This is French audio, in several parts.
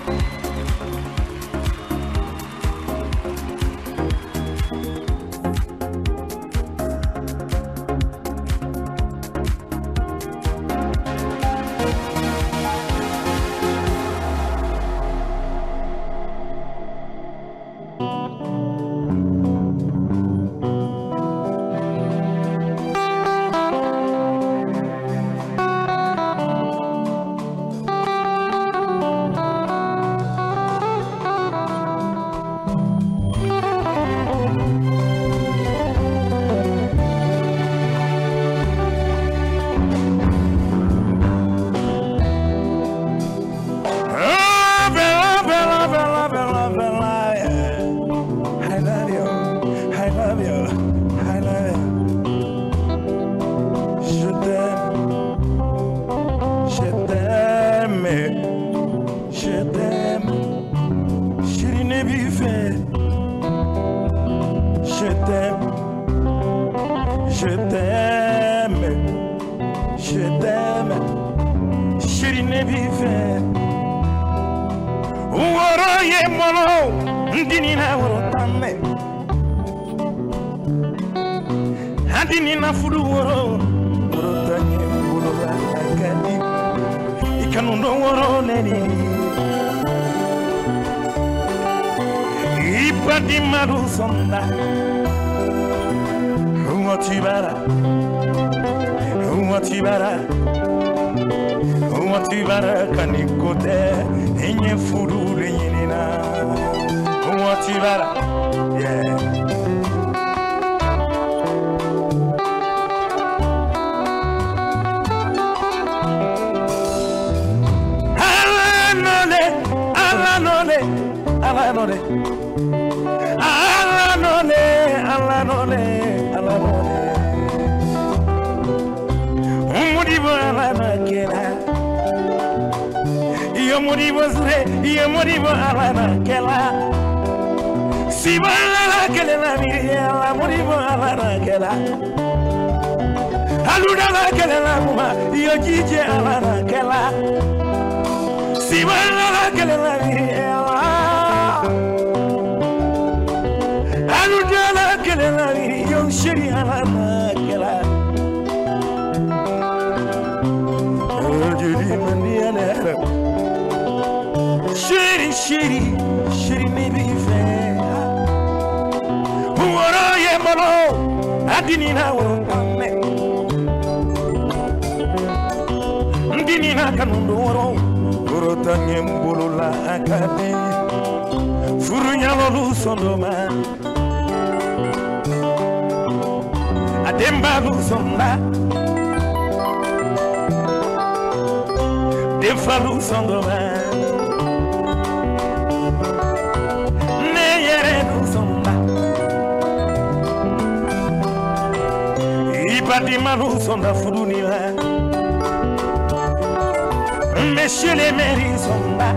Messieurs les mairies sont là.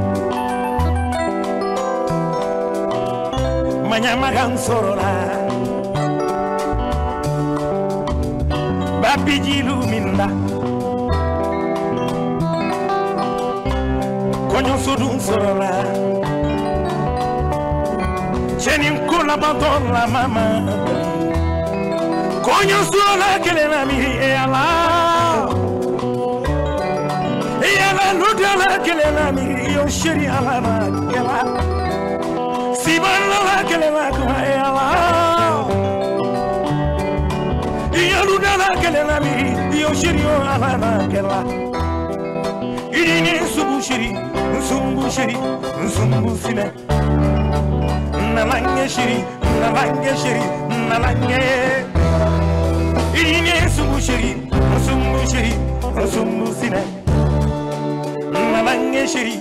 Manyamagan sorora. Babiji luminda. Konyo sudun sorora. Chenim kola banton la mama. Konyo sorora kele na mi e ala. Nudala kelena mi yo shiri alana kela sibala kelena kuma ela ya nudala kelena mi yo shiri alana kela idini subu shiri sumbu sine nalange shiri idini subu shiri sumbu sine Nalange shiri,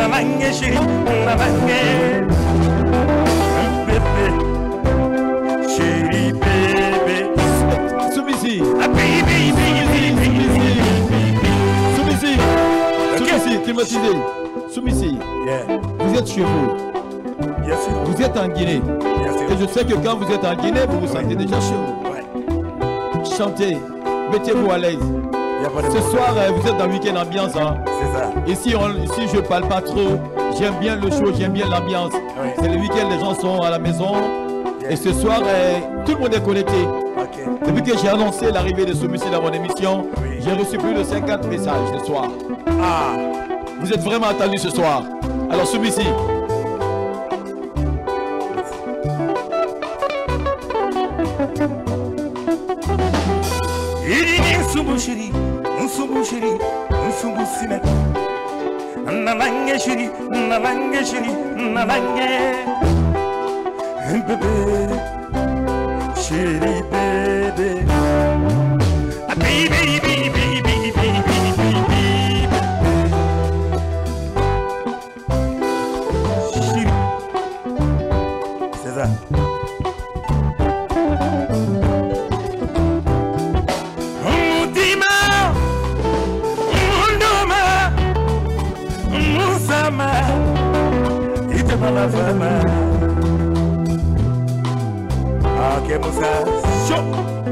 bébé, chéri bébé. Soubisi. Soubisi, climatisé. Soubisi. Vous êtes chez vous. Bien sûr. Vous êtes en Guinée. Et je sais que quand vous êtes en Guinée, vous vous sentez déjà chez vous. Chantez, mettez-vous à l'aise. Ce soir, vous êtes dans le week-end ambiance. Hein? C'est ça. Ici, je ne parle pas trop. J'aime bien le show, j'aime bien l'ambiance. Oui. C'est le week-end, les gens sont à la maison. Et ce soir, tout le monde est connecté. Ok. Depuis que j'ai annoncé l'arrivée de Soumissi dans mon émission, Oui. j'ai reçu plus de 50 messages ce soir. Ah. Vous êtes vraiment attendus ce soir. Alors Soumissi. Irini nsumbu shiri, nsumbu shiri, nsumbu sine. Nanange shiri, nanange shiri, nanange. Bebe, shiri bebe. Baby, baby, baby, baby, baby. Shiri. C'est ça. La fama. Ah, que musa show.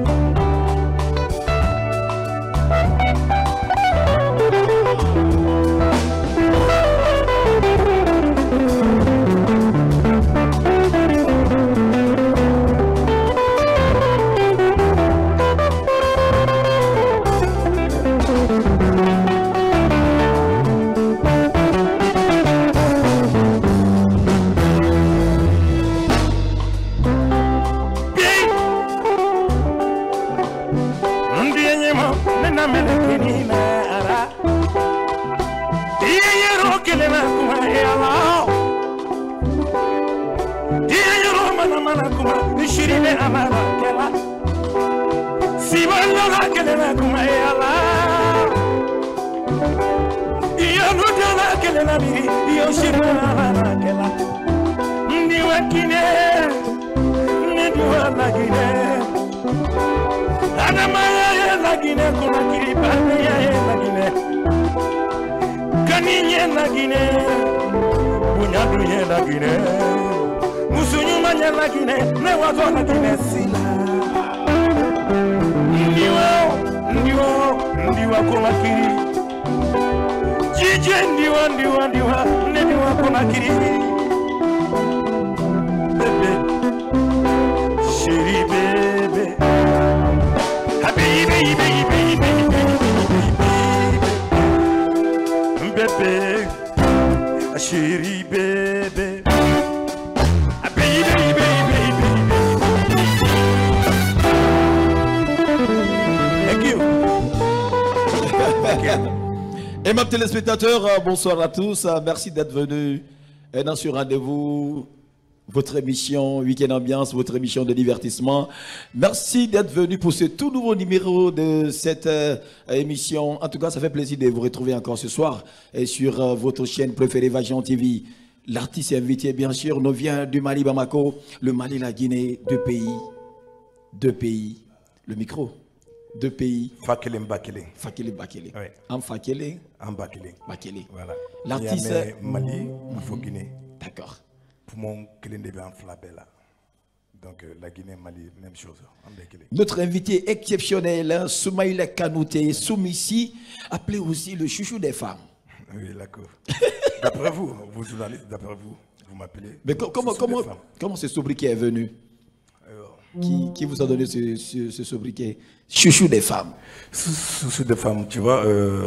Aimable téléspectateurs, bonsoir à tous. Merci d'être venus dans ce rendez-vous, votre émission Week-end Ambiance, votre émission de divertissement. Merci d'être venus pour ce tout nouveau numéro de cette émission. En tout cas, ça fait plaisir de vous retrouver encore ce soir et sur votre chaîne préférée Vajan TV. L'artiste invité, bien sûr, nous vient du Mali Bamako, le Mali, la Guinée, deux pays, le micro. Deux pays. Fakele Mbakele. Fakele Bakele. Oui. En Fakele. En Bakele. Bakele. Voilà. L'artiste. Mali, il faut Guinée. D'accord. Pour mon Kelende en Flabella. Donc la Guinée, Mali, même chose. En Bakele. Notre invité exceptionnel, Soumaïla Kanouté, Soumissi, appelé aussi le chouchou des femmes. Oui, d'accord. D'après vous, vous journalistes, d'après vous, vous m'appelez. Mais comment ce sobriquet est venu? Qui vous a donné ce sobriquet? Chouchou des femmes. Chouchou des femmes, tu vois,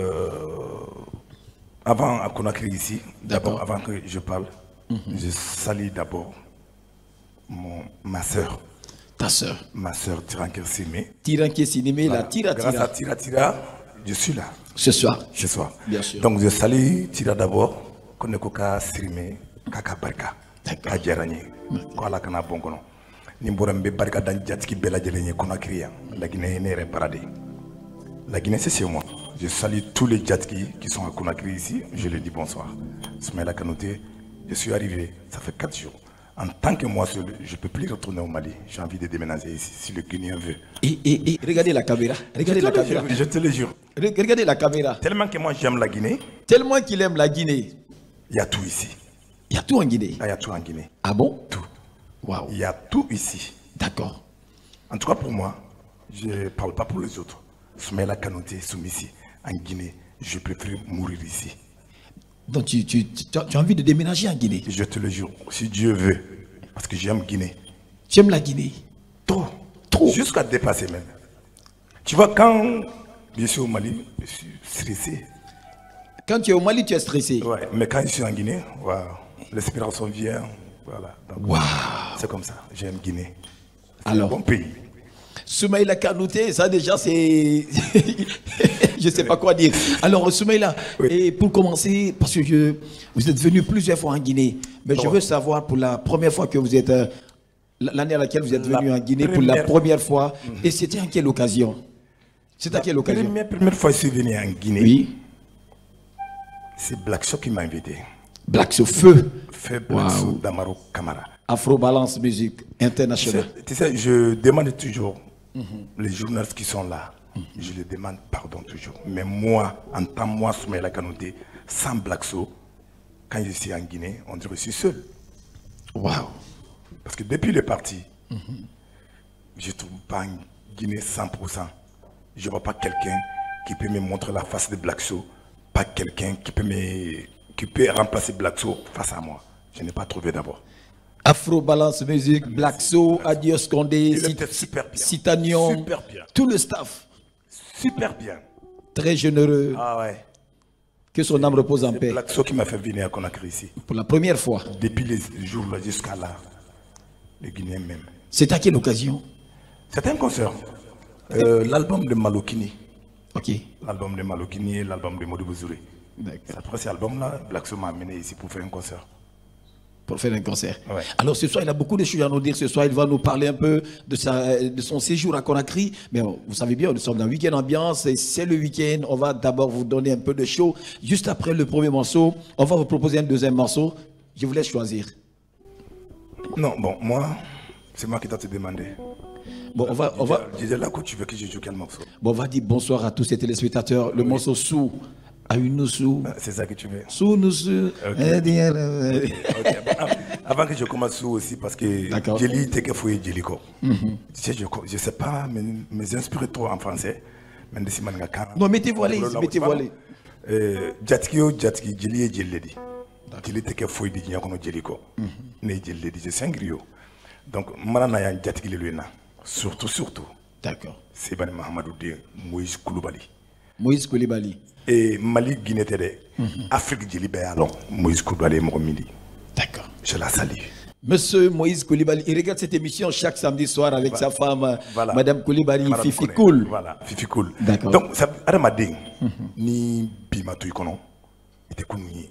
avant à Conakry ici, d'abord, avant que je parle, je salue d'abord ma soeur. Ta soeur? Ma soeur Tiranké Simé. Tiranké Simé, la Tira Tira. Grâce à Tira Tira, je suis là. Ce soir? Ce soir. Bien sûr. Donc je salue Tira d'abord, Konekoka Sirime, Kaka Barka, Kadjarani, Kuala Kana Bongono. Nimborambe barka dan jatiki bela jelenye Conakry. La Guinée est paradis. La Guinée c'est chez moi. Je salue tous les jatiki qui sont à Conakry ici. Je leur dis bonsoir. Soumaïla Kanouté, je suis arrivé, ça fait 4 jours. En tant que moi seul, je ne peux plus retourner au Mali. J'ai envie de déménager ici, si le Guinéen veut. Et regardez la caméra. Regardez la caméra. Je te le jure. Regardez la caméra. Tellement que moi j'aime la Guinée. Tellement qu'il aime la Guinée. Il y a tout ici. Il y a tout en Guinée. Il y a tout en Guinée. Ah bon? Tout. Waouh. Il y a tout ici. D'accord. En tout cas pour moi, je ne parle pas pour les autres. Soumaïla Kanouté, Soumissi, en Guinée, je préfère mourir ici. Donc tu as envie de déménager en Guinée. Je te le jure, si Dieu veut, parce que j'aime Guinée. Tu aimes la Guinée? Trop. Trop. Jusqu'à dépasser même. Tu vois, quand je suis au Mali, je suis stressé. Quand tu es au Mali, tu es stressé. Ouais, mais quand je suis en Guinée, waouh, l'inspiration vient. Voilà. Donc, Waouh. c'est comme ça, j'aime Guinée. C'est Alors, un bon pays. Soumaïla Kanouté, ça déjà c'est... je ne sais pas quoi dire. Alors Soumaïla, Oui. et pour commencer, parce que vous êtes venu plusieurs fois en Guinée, mais je veux savoir pour la première fois que vous êtes... l'année à laquelle vous êtes venu en Guinée pour la première fois, et c'était en quelle occasion? C'est à quelle occasion? Première fois que je suis venu en Guinée, Oui. c'est Black Show qui m'a invité. Black Show Feu. Fait Black Wow. Show d'Amaro Camara. Afro Balance Musique Internationale. Tu sais, je demande toujours les journalistes qui sont là, je les demande pardon toujours. Mais moi, en tant que moi, Soumaïla Kanouté, sans Black Show, quand je suis en Guinée, on dirait que je suis seul. Waouh. Parce que depuis le parti, je ne trouve pas en Guinée 100%. Je ne vois pas quelqu'un qui peut me montrer la face de Black Show, pas quelqu'un qui peut remplacer Black Show face à moi. Je n'ai pas trouvé d'abord. Afro Balance Musique, Black Show, Adios Condé, Il était super bien. Citanium, Super bien. tout le staff, Super bien. très généreux, Ah ouais. que son âme repose en C'est paix. Black Show qui m'a fait venir à Conakry ici. Pour la première fois. Depuis les jours là jusqu'à là, les Guinéens même. C'est à quelle occasion? C'était un concert. L'album de Malokini. Ok. L'album de Malokini et l'album de Modou Bouzouré. D'accord. C'est après cet album-là, Black Show m'a amené ici pour faire un concert. Pour faire un concert. Ouais. Alors ce soir, il a beaucoup de choses à nous dire. Ce soir, il va nous parler un peu de son séjour à Conakry. Mais vous savez bien, nous sommes dans Week-end Ambiance et c'est le week-end. On va d'abord vous donner un peu de show. Juste après le premier morceau, on va vous proposer un deuxième morceau. Je vous laisse choisir. Non, bon, moi, c'est moi qui t'ai demandé. Bon, on va Disais là que tu veux que je joue quel morceau? bon, on va dire bonsoir à tous ces téléspectateurs. Le morceau Sous, à une sous. C'est ça que tu veux. Sous nous sous. Ok, bon, avant que je commence aussi, parce que D'accord. Djeli Teke Fouye Djeliko. Je sais pas, mes inspirés trop en français. Mais si man nga kan- Non, mettez-vous à l'aise, mettez-vous à l'aise. Jatki yo Jatki, Djeli et Djeledi. Djeli Teke Fouye di Djiakono Djeliko. Ne Djeledi, je suis un griot. Donc, Marana Yan Jatki Leluna. Surtout. D'accord. C'est Bani Mahamadou de Moïse Koulibaly. Moïse Koulibaly. Et Mali Guinée Tede, Afrique Djeli Béalon, Moïse Koulibaly Moromidi. D'accord. Je la salue. Monsieur Moïse Koulibaly, il regarde cette émission chaque samedi soir avec sa femme, Voilà. Madame Koulibaly, Madame Fifi Kone. Cool. Voilà, Fifi Cool. D'accord. Donc, ça Adamaden, ni Bimatou Ikono, était Kounouni.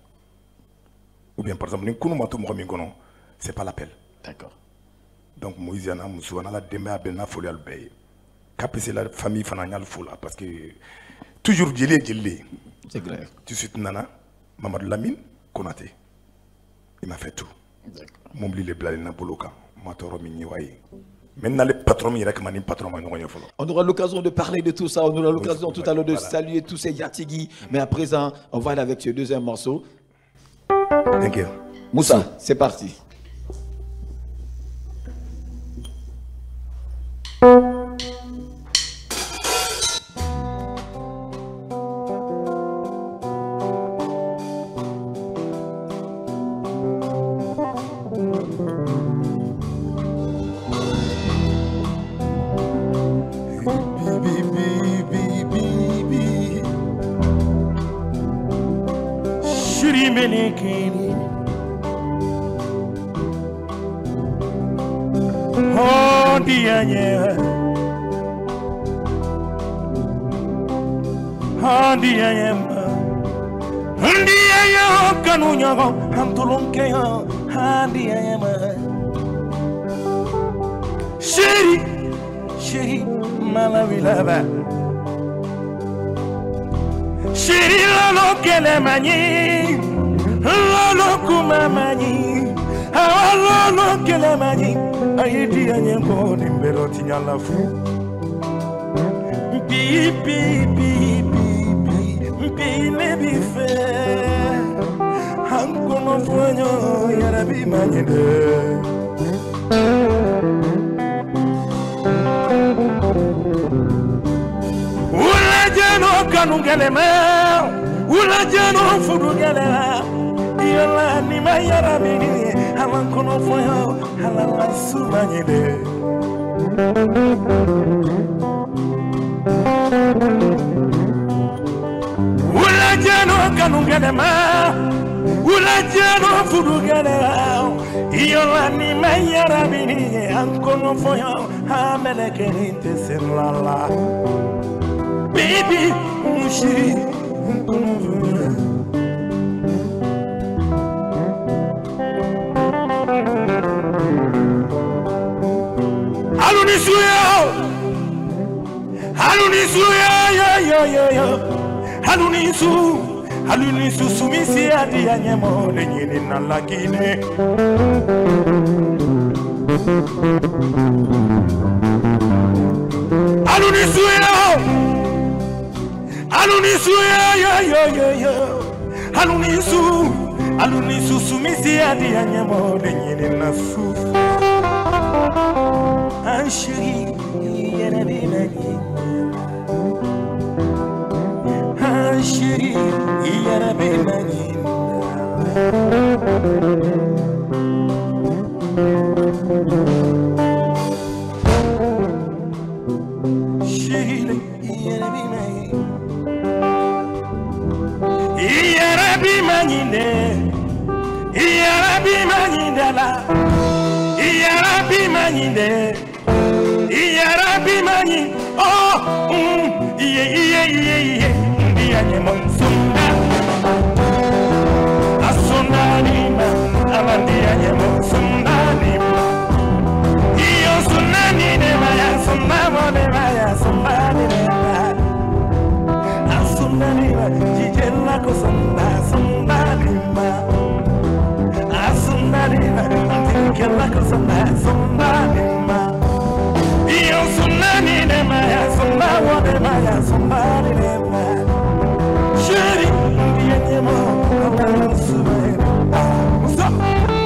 Ou bien, par exemple, ni Kounou Mokomi Kono, c'est pas l'appel. D'accord. Donc, Moïse Yana Moussou, on a la démé à Bena Folie Albey. Capé, la famille Fananyal Foula, parce que toujours Djeli. C'est clair. Tout de suite, Nana, Mamadou Lamine, Konaté. Il m'a fait tout. D'accord. Mon blé les blagues n'a pas le cas. Matoro Miniwaye. Maintenant, les patrons, il y a que mani patron, On aura l'occasion de parler de tout ça. On aura l'occasion tout à l'heure de Voilà. saluer tous ces Yatigui. Mais à présent, on va aller avec ce deuxième morceau. T'inquiète. Moussa, c'est parti. Shurimenekeni Hondianye Hondianye Kanunyago Hantulunkeya Hondianye Shiri Malavilaba Shiri lolo kelemani Lolo kumamani Lolo kelemani Aidi anyembo nimbero tinyala fu Mpi nebi fe Hankono fuenyo yarabi manyede Ula jeno kanungeleme Ula jano fudu gala Yola ni mayara bini Halan kono foyo Halan sumanyide Ula jano kanu gadama Ula jano fudu gala Yola ni mayara bini Halan kono foyo Hamele kenite semlala Baby mushi Halunisu sumisi adi ya nyemo Lenyini na lakine Halunisu sumisi adi ya nyemo Lenyini na sufu Anshiri yarabi mani Anshiri yarabi mani Shiri yarabi mani Yarabi mani Yarabi mani dala Yarabi mani Yarabi mani oh Ndiye monsunda Asunda nima Amandiye monsunda nima Iyo sunna nine maya sunna mone maya sunna nine maya Asunda nima Jijela kusunda sunna nima Asunda nima Jijela kusunda sunna nima Iyo sunna nine maya sunna mone maya sunna nine maya Sheri ndiye nyemo Awana sumaye What's up?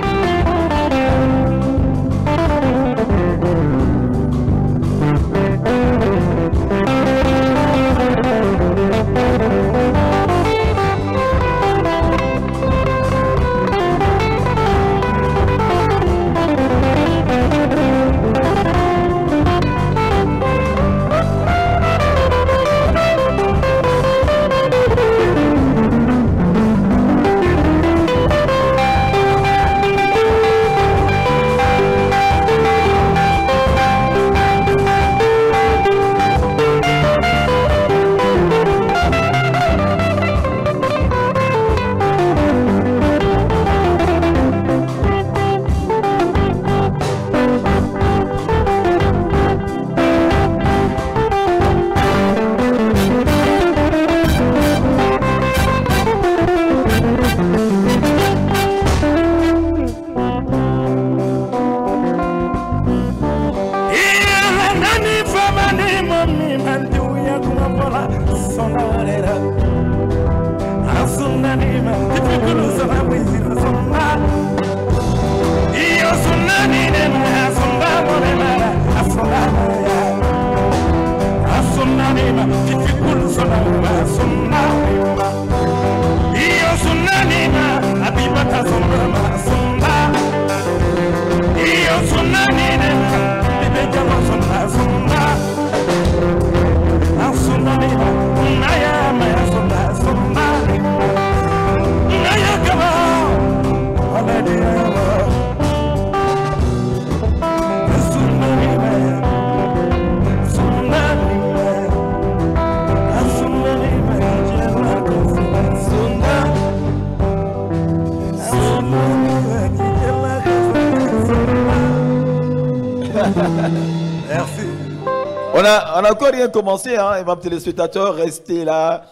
Merci. On a encore rien commencé, hein, mesdames téléspectateurs, restez là.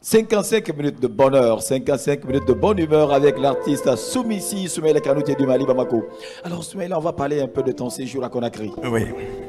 55 minutes de bonheur, 55 minutes de bonne humeur avec l'artiste Soumissi, Soumaïla Kanouté du Mali Bamako. Alors Soumaïla, on va parler un peu de ton séjour à Conakry. Oui.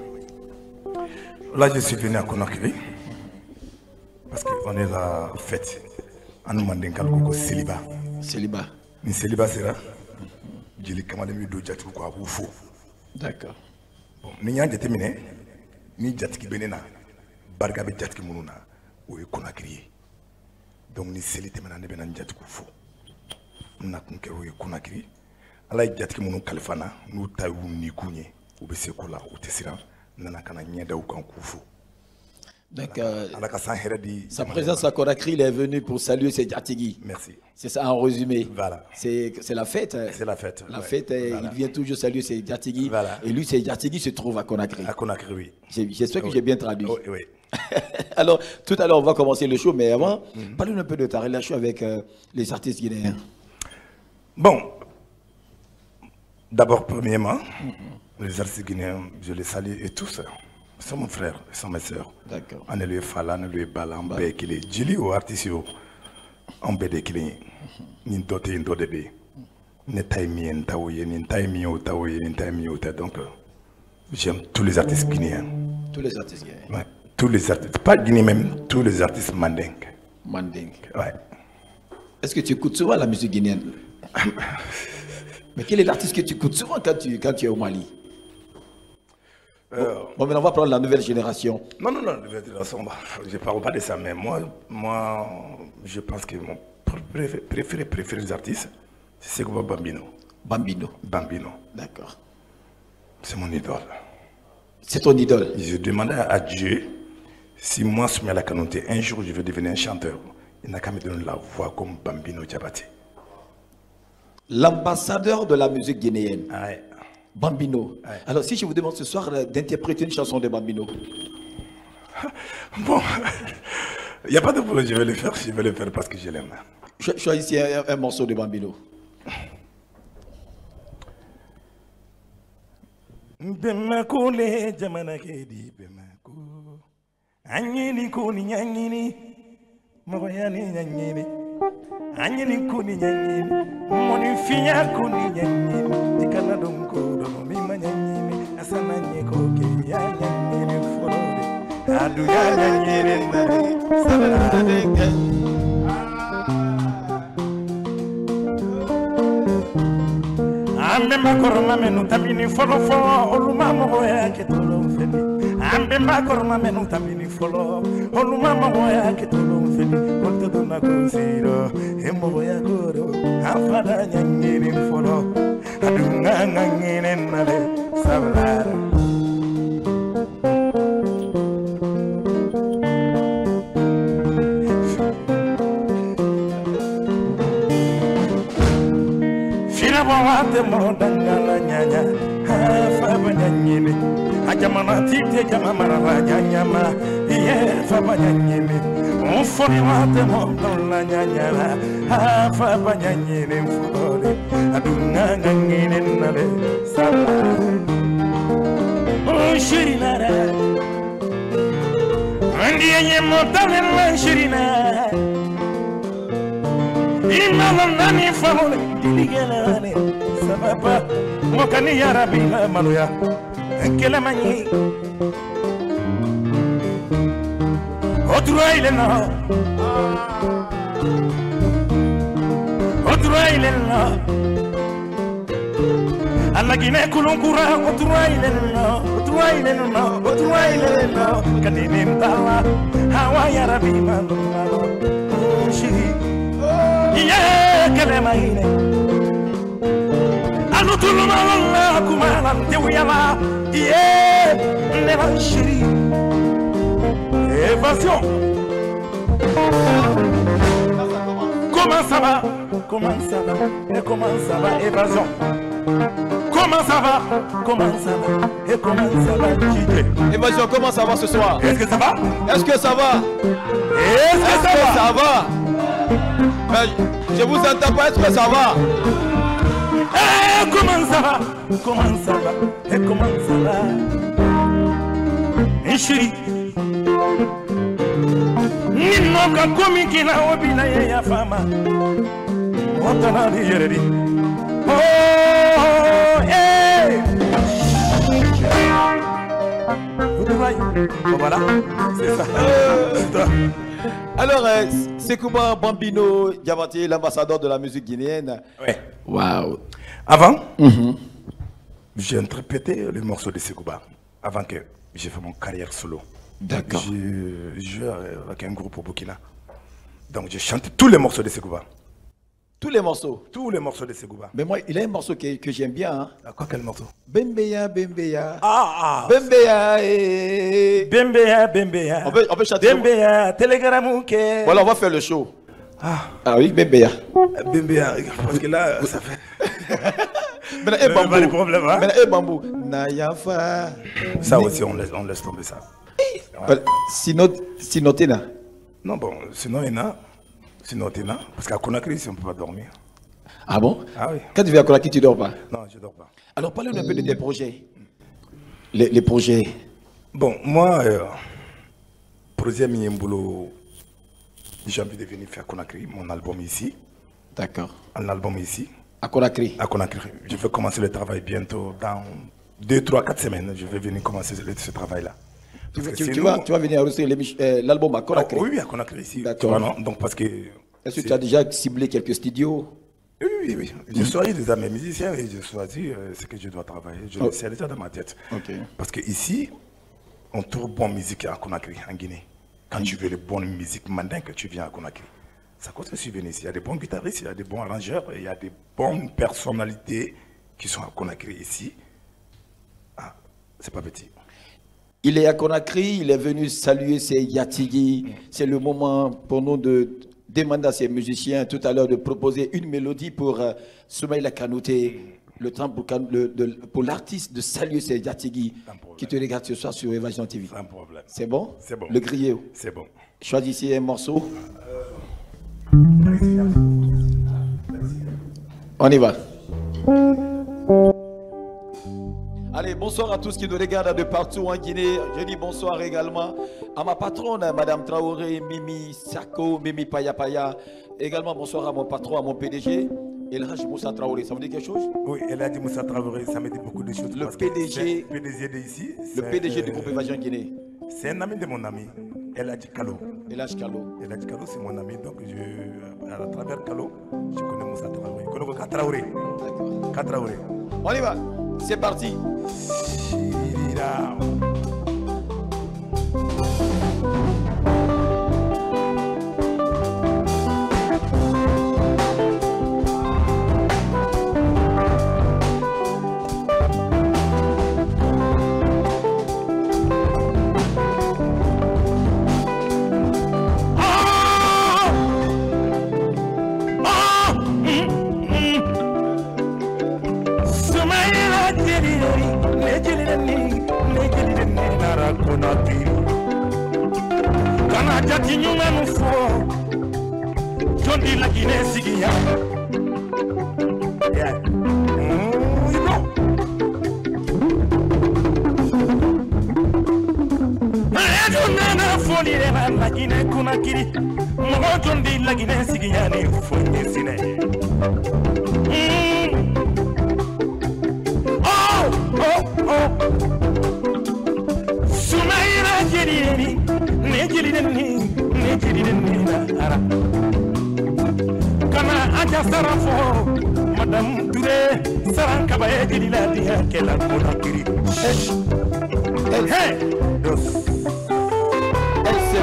Là, je suis venu à Conakry parce qu'on est la fête. On nous demande un célibat. Célibat. Ni célibat, c'est là. Je l'ai commandé de Djatou quoi, ou faux. D'accord. Bon, ni a déterminé, ni Djatki Benena, Bargabe Djatki Mounouna, ou Conakry. Donc ni seli tɛmɛna ne bɛna n jatigiw fo n nakun kɛra o ye Konakiri ala ye jatigi minnu kalifa n na n'u ta y'u nikun ye u bɛ se ko la u tɛ siran n nana ka na ɲɛ da u kan k'u fo. Donc, sa présence à Conakry, il est venu pour saluer ses Djatigi. Merci. C'est ça en résumé. Voilà. C'est la fête. C'est la fête. La fête, voilà. Il vient toujours saluer ses Djatigi. Voilà. Et lui, ses Djatigi se trouvent à Conakry. À Conakry, oui. J'espère que j'ai bien traduit. Oui, oui. Alors, tout à l'heure, on va commencer le show, mais avant, parlez-nous un peu de ta relation avec les artistes guinéens. Bon, d'abord, premièrement, les artistes guinéens, je les salue et tous. Ils sont mon frère, ils sont mes soeurs. D'accord. On est le Fala, on est le Bala, on est le Djili ou artiste, on est le Kili. Ni dote, ni dote be. Ni taimi, ni taouye, ni taimi ou taouye, ni taimi ou ta. Donc, j'aime tous les artistes guinéens. Tous les artistes guinéens. Ouais, tous les artistes, pas guinéens même, tous les artistes mandingues. Mandingue. Ouais. Est-ce que tu écoutes souvent la musique guinéenne? Mais quel est l'artiste que tu écoutes souvent quand tu es au Mali? Bon, mais on va prendre la nouvelle génération. Non, la nouvelle génération, je ne parle pas de ça, mais moi, je pense que mon préféré des artistes, c'est Ségouba Bambino. Bambino. D'accord. C'est mon idole. C'est ton idole. Je demandais à Dieu, si moi, Soumiala Kanouté, un jour je veux devenir un chanteur, il n'a qu'à me donner la voix comme Bambino Diabaté. L'ambassadeur de la musique guinéenne. Ouais. Bambino. Ouais. Alors, si je vous demande ce soir d'interpréter une chanson de Bambino. Bon, il n'y a pas de problème, je vais le faire parce que je l'aime. Choisissez un morceau de Bambino. Bemako le jamana kedi bemako anyini kuni nyanyini moyani nyanyini anyini kuni nyanyini moni finya kuni nyanyini ikana donko dono mima nyanyini asana nyeko ke ya nyanyini forode adu ya nyanyini nare sabara ke ambe makorma menu tamini folo folo oluma mo ya ke tolo feli ambe makorma menu tamini folo oluma mo ya ke tolo feli konto dona konsiro embo ya goro afada nyangini folo adunga ngangine nale sabla Wate mo dangala nyanya fa banyanyini ajamana tite jamamara nyanyama ye fa banyanyini mufoni wate mo dangala nyanya fa banyanyini mfudori adunga ngangine nale sala o shirinara andi yenye mo dangala shirina imala nani famole diligele sababa mokani ya rabbi maluya kele mani otruaile na alla gine kulunkura otruaile na kadini mtala hawa ya rabbi maluya shiri ya kele mani Anutuluma Allah kumala tewiyala yeah never shiri évasion comment ça va évasion comment ça va Kike Évasion, comment ça va ce soir? Est-ce que ça va? Ben, je vous entends pas, est-ce que ça va? Comment ça va? Chérie Ninoka komikina obina ya fama Otana ni yeredi Oh eh Voilà, c'est ça. Alors, Ségouba Bambino Diabaté, l'ambassadeur de la musique guinéenne. Ouais. Waouh. Avant, j'ai interprété le morceau de Ségouba avant que j'ai fait mon carrière solo. D'accord. J'ai joué avec un groupe au Burkina. Donc je chante tous les morceaux de Ségouba. Tous les morceaux. Tous les morceaux de Ségouba. Mais moi, il a un morceau que j'aime bien. Hein. À quoi quel morceau? Bembeya, Bembeya. Ah, Bembeya, Bembeya, Bembeya. On peut chanter. Bembeya, Telegramouke. Voilà, on va faire le show. Ah oui, Bembeya. Bembeya, parce que là, ça fait... Maintenant, pas de problème, hein? Maintenant, bambou. Nayafa. Ça aussi, on laisse tomber ça. Voilà. Sinon, t'es là. Non, bon, sinon, il y en a. Sinon, t'es là. Parce qu'à Conakry, ici, on ne peut pas dormir. Ah bon? Ah oui. Quand tu viens à Conakry, tu dors pas? Non, je ne dors pas. Alors, parlez-nous un peu de tes projets. Les projets. Bon, moi, projet Miemboulou, j'ai envie de venir faire Conakry, mon album ici. D'accord. Un album ici. À Conakry. À Conakry. Je vais commencer le travail bientôt. Dans 2, 3, 4 semaines, je vais venir commencer ce travail-là. Tu vas venir enregistrer l'album à Conakry? Oui, oui, à Conakry ici. D'accord. Non? Donc, parce que... Est-ce que tu as déjà ciblé quelques studios? Oui. J'ai choisi déjà mes musiciens et j'ai choisi ce que je dois travailler. C'est déjà dans ma tête. Okay. Parce que ici, on trouve bonne musique à Conakry, en Guinée. Quand tu veux de bonne musique mandingue, tu viens à Conakry. Ça coûte de venir ici. Il y a des bons guitaristes, il y a des bons arrangeurs, il y a des bonnes personnalités qui sont à Conakry ici. Ah, c'est pas petit. Il est à Conakry, il est venu saluer ses Yatigi. C'est le moment pour nous de demander à ces musiciens tout à l'heure de proposer une mélodie pour Soumaïla Kanouté. Le temps pour l'artiste de saluer ses Yatigi qui te regarde ce soir sur Évasion TV. Sans problème. C'est bon? C'est bon. Le grillé. C'est bon. Choisissez un morceau. On y va. Allez, bonsoir à tous qui nous regardent de partout en Guinée. Je dis bonsoir également à ma patronne, Madame Traoré, Mimi Sako, Mimi Paya Paya. Également bonsoir à mon patron, à mon PDG, Elhaj Moussa Traoré. Ça vous dit quelque chose? Oui, Elhaj Moussa Traoré, ça me dit beaucoup de choses. Le PDG, d'ici. Le PDG du groupe Évasion Guinée. C'est un ami de mon ami, Elhaj Kalo. Elhaj Kalo. Elhaj Kalo, c'est mon ami, donc à travers Kalo, je connais Moussa Traoré. Je connais Traoré. D'accord. Traoré. On y va, c'est parti. Kana jati nyunga mufo Jondi la Guinée sigia Yeah you know Ayo nana foli la Guinée Conakry Mogo jondi la Guinée sigia ni foni sine Oh Soumaïla Djeri ara Kana aja sarafo Madame Touré Sarankaba Edila dia Kela Conakry Hey Elle c'est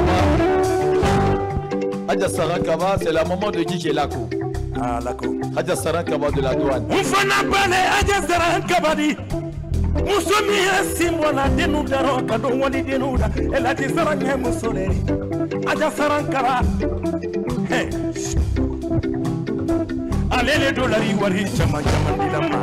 moi Aja Sarankaba c'est la maman de DJ Lako. Ah Lako. Aja Sarankaba de la douane. Mfana bale Aja Sarankaba di Musomi Simona denudaro kado wali denuda Elati Saranye musoleri Aja Sarankaba Hey Alele dolari wari chama chama dilama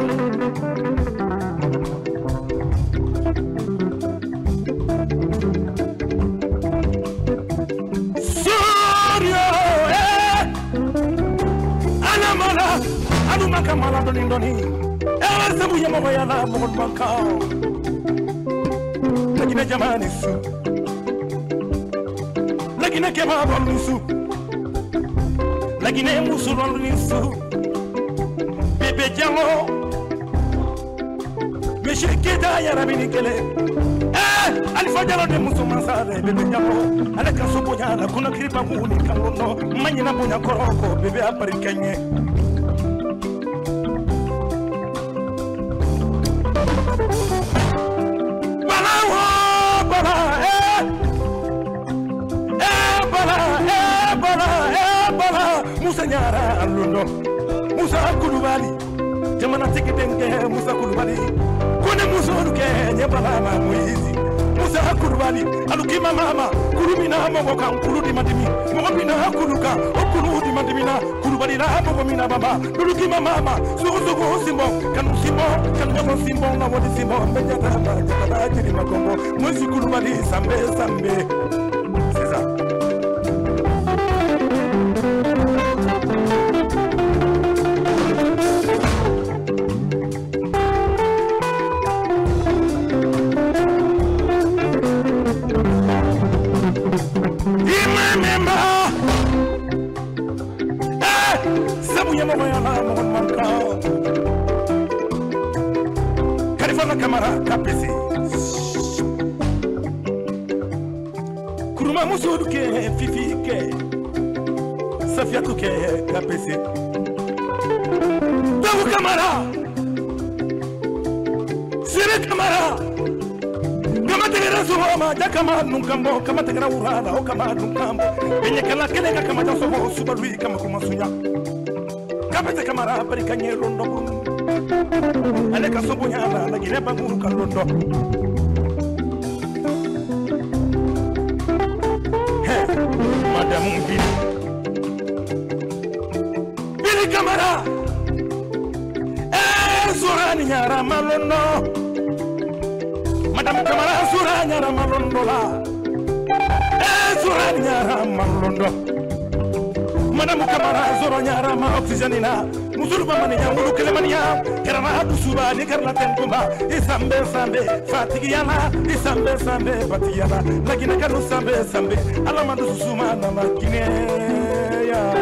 Sorio Anamala Anumaka mala donindoni Sabu ya mama ya la mohon makao Lagina jamani su Lagina kema bonu su Lagina musu bonu su Bebe jango Meshe keda ya rabini kele Alifa jalo de musu masare Bebe jango Aleka sobo ya la kuna kripa muni kangono Manyina bunya koroko Bebe apari kenye Bala, Kona tiki denge Musa Kulubali Kone Musa Luke Nyebalama Moizi Musa Kulubali Alukima mama Kulubina Mogoka Kuludi Madimi Mogobina Kuluka Okuludi Madimina Kulubali na Mogomina baba Lulukima mama Sugo Simbo Kanu Simbo Kanu Simbo na Wadi Simbo Mbejata Jata Jiri Makombo Musi Kulubali Sambe Sambe C'est ça. Kamara KPC Kuruma Musudu ke Fifi ke Safiatou ke KPC Tawu Kamara Sire Kamara Kama tegera suhoma jakama nunkambo kama tegera urala o kama nunkambo benye kala kelega kama jasobo subalui kama kumasunya KPC Kamara barikanye rondo ale ka sobo nyala la gine banguru kalondo he madam Bili Kamara surani nyara malondo madam Kamara surani nyara malondo la surani nyara malondo madam Kamara surani nyara ma oxygenina Musulu bamani ya mulu kelemania karama adusuba ni karna tenkumba isambe sambe fatigiyana isambe sambe fatiyana lagina kanu sambe sambe alama dususuma na makine ya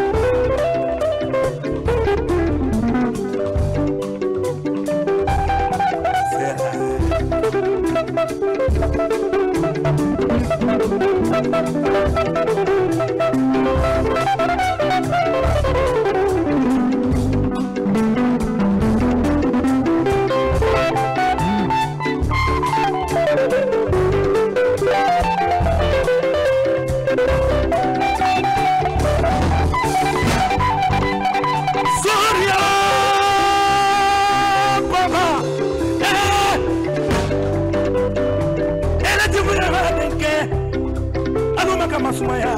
Sumaya,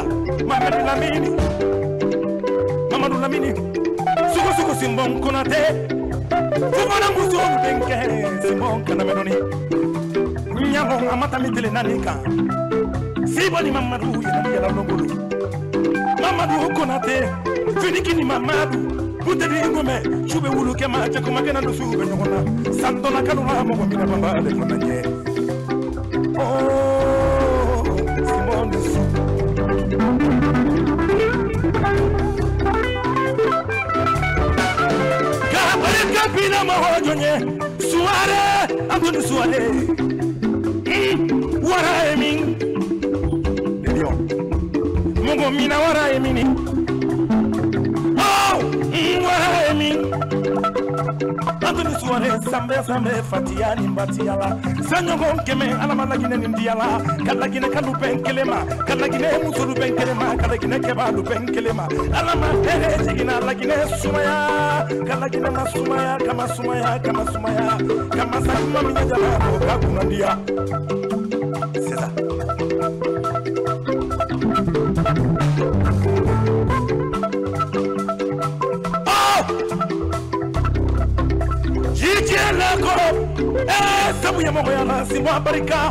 Mamadou Lamini, Suko Simbon Konate, Fumana Muso Benke, Simbon Kanamedoni, Nyamo Amata Mitele Nanika, Sibani Mamadou Yala Longulu, Mamadou Konate, Finikini Mamadou, Puteri Ngome, Chube Ulu Kema, Jacomakana Lusu, Santona Kanuma, Mogomina Bamba, de Fonanye. Oh, Simon de Sou. Kapina mahojonye suare Anthony Suare wara emin Dion Mungo mina wara emini Oh wara emin Anthony Suare sambe fatiani mbatiala sanyogo keme alama lagine ndiala kalagine kalu penkelema kalagine musulu penkelema kalagine kebalu penkelema alama jigina lagine sumaya kalagine masumaya kama sakuma minyajala kakuna ndia c'est ça Sabu ya mogo ya na simwa barika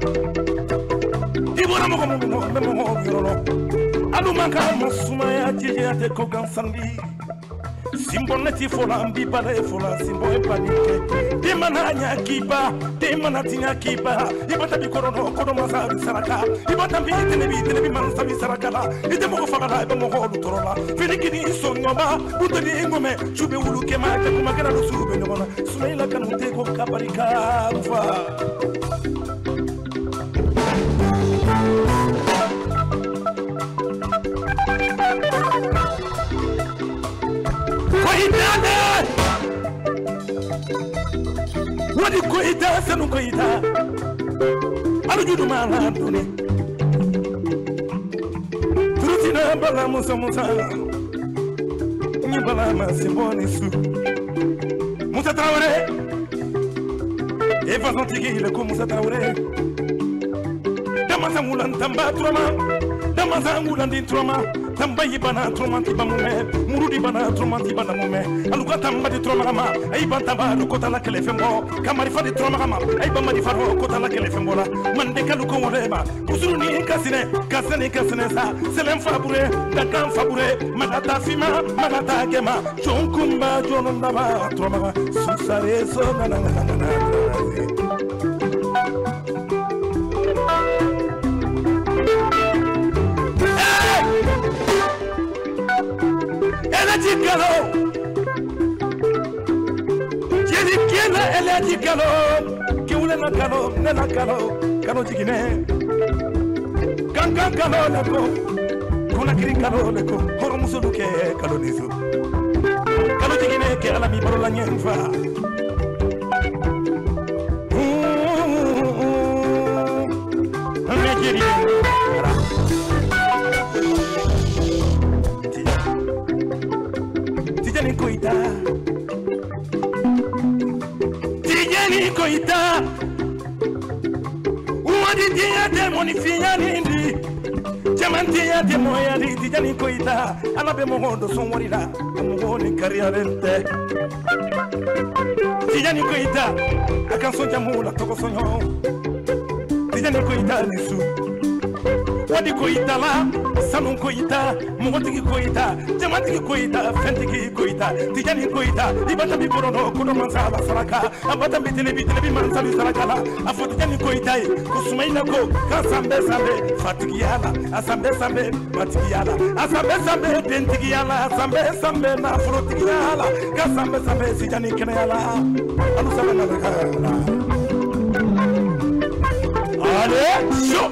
Ibora mogo yoro Adu manka masuma ya jije ate kogan sandi Simbo neti fola mbi bale fola simbo epanike Dimana nya kiba Dimana tinya kiba Ibata bikorono kodo masabi saraka Ibata bi mansabi sarakala Ide mogo fagala ebe mogo lutorola Finikini iso nyoba Utali ingome Chube ulu kema Kakuma kena lusube nyobona Sunaila kanute ko kabarika Ufa Wadi koita sanu koita Alu judu mana dune Trutina bala musa Ni bala masiboni su Musa Moussa Traoré. Et façon tigi le ko Moussa Traoré. Damazangulan tamba troma. Damazangulan din troma. Tamba yibana troma tibamume. Murudi bana troma tibanamume. Aluka tamba di troma kama. Aiba tamba do kota la kelefembo. Kamari fa di troma kama. Aiba madi fa kota la kelefembo la. Mande kaluko wodema. Kusuni kasine. Kasine sa. Selem fabure. Dakan fabure. Manata fima. Manata gema. Jonkumba jonondaba troma. Susare so nananana. Elle a dit galop. J'ai dit qu'elle a dit galop. Qui voulait la galop, nena galop. Galop tigine. Kankan galop leko. Kuna kiri galop leko. Horomuso luke galop nizo. Galop tigine ke alami barola nyenfa. Nigeria. Tijani Koita Uwadi dia de monifiya nindi Jamantia de moyali Tijani Koita Alabe mohondo sonwarila Amuhoni kariarente Tijani Koita Akanso jamula toko sonyo Tijani Koita nisu Wadi Koita la Salon Koita Mogotiki Koita Jamatiki Koita Fentiki Koita Tijani Koita Ibata Biborono Kuno Mansala Saraka Abata Bitelebi Mansali Sarakala Afo Tijani Koita Kusumaina Ko Kasambe Sambe Fatigiala Asambe Sambe Fatigiala Asambe Sambe Tentigiala Asambe Sambe Na Frotigiala Kasambe Sambe Tijani Kenayala Alusala Nakala Allez, chaud.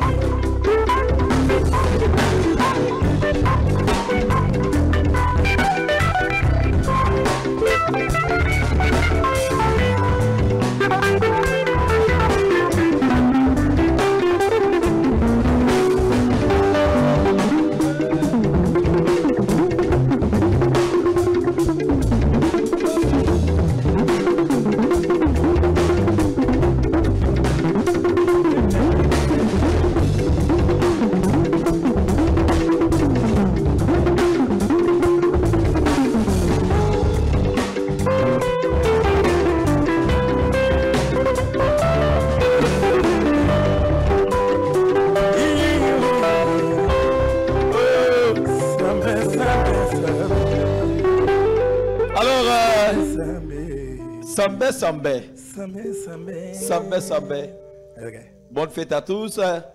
Sambé. Bonne fête à tous.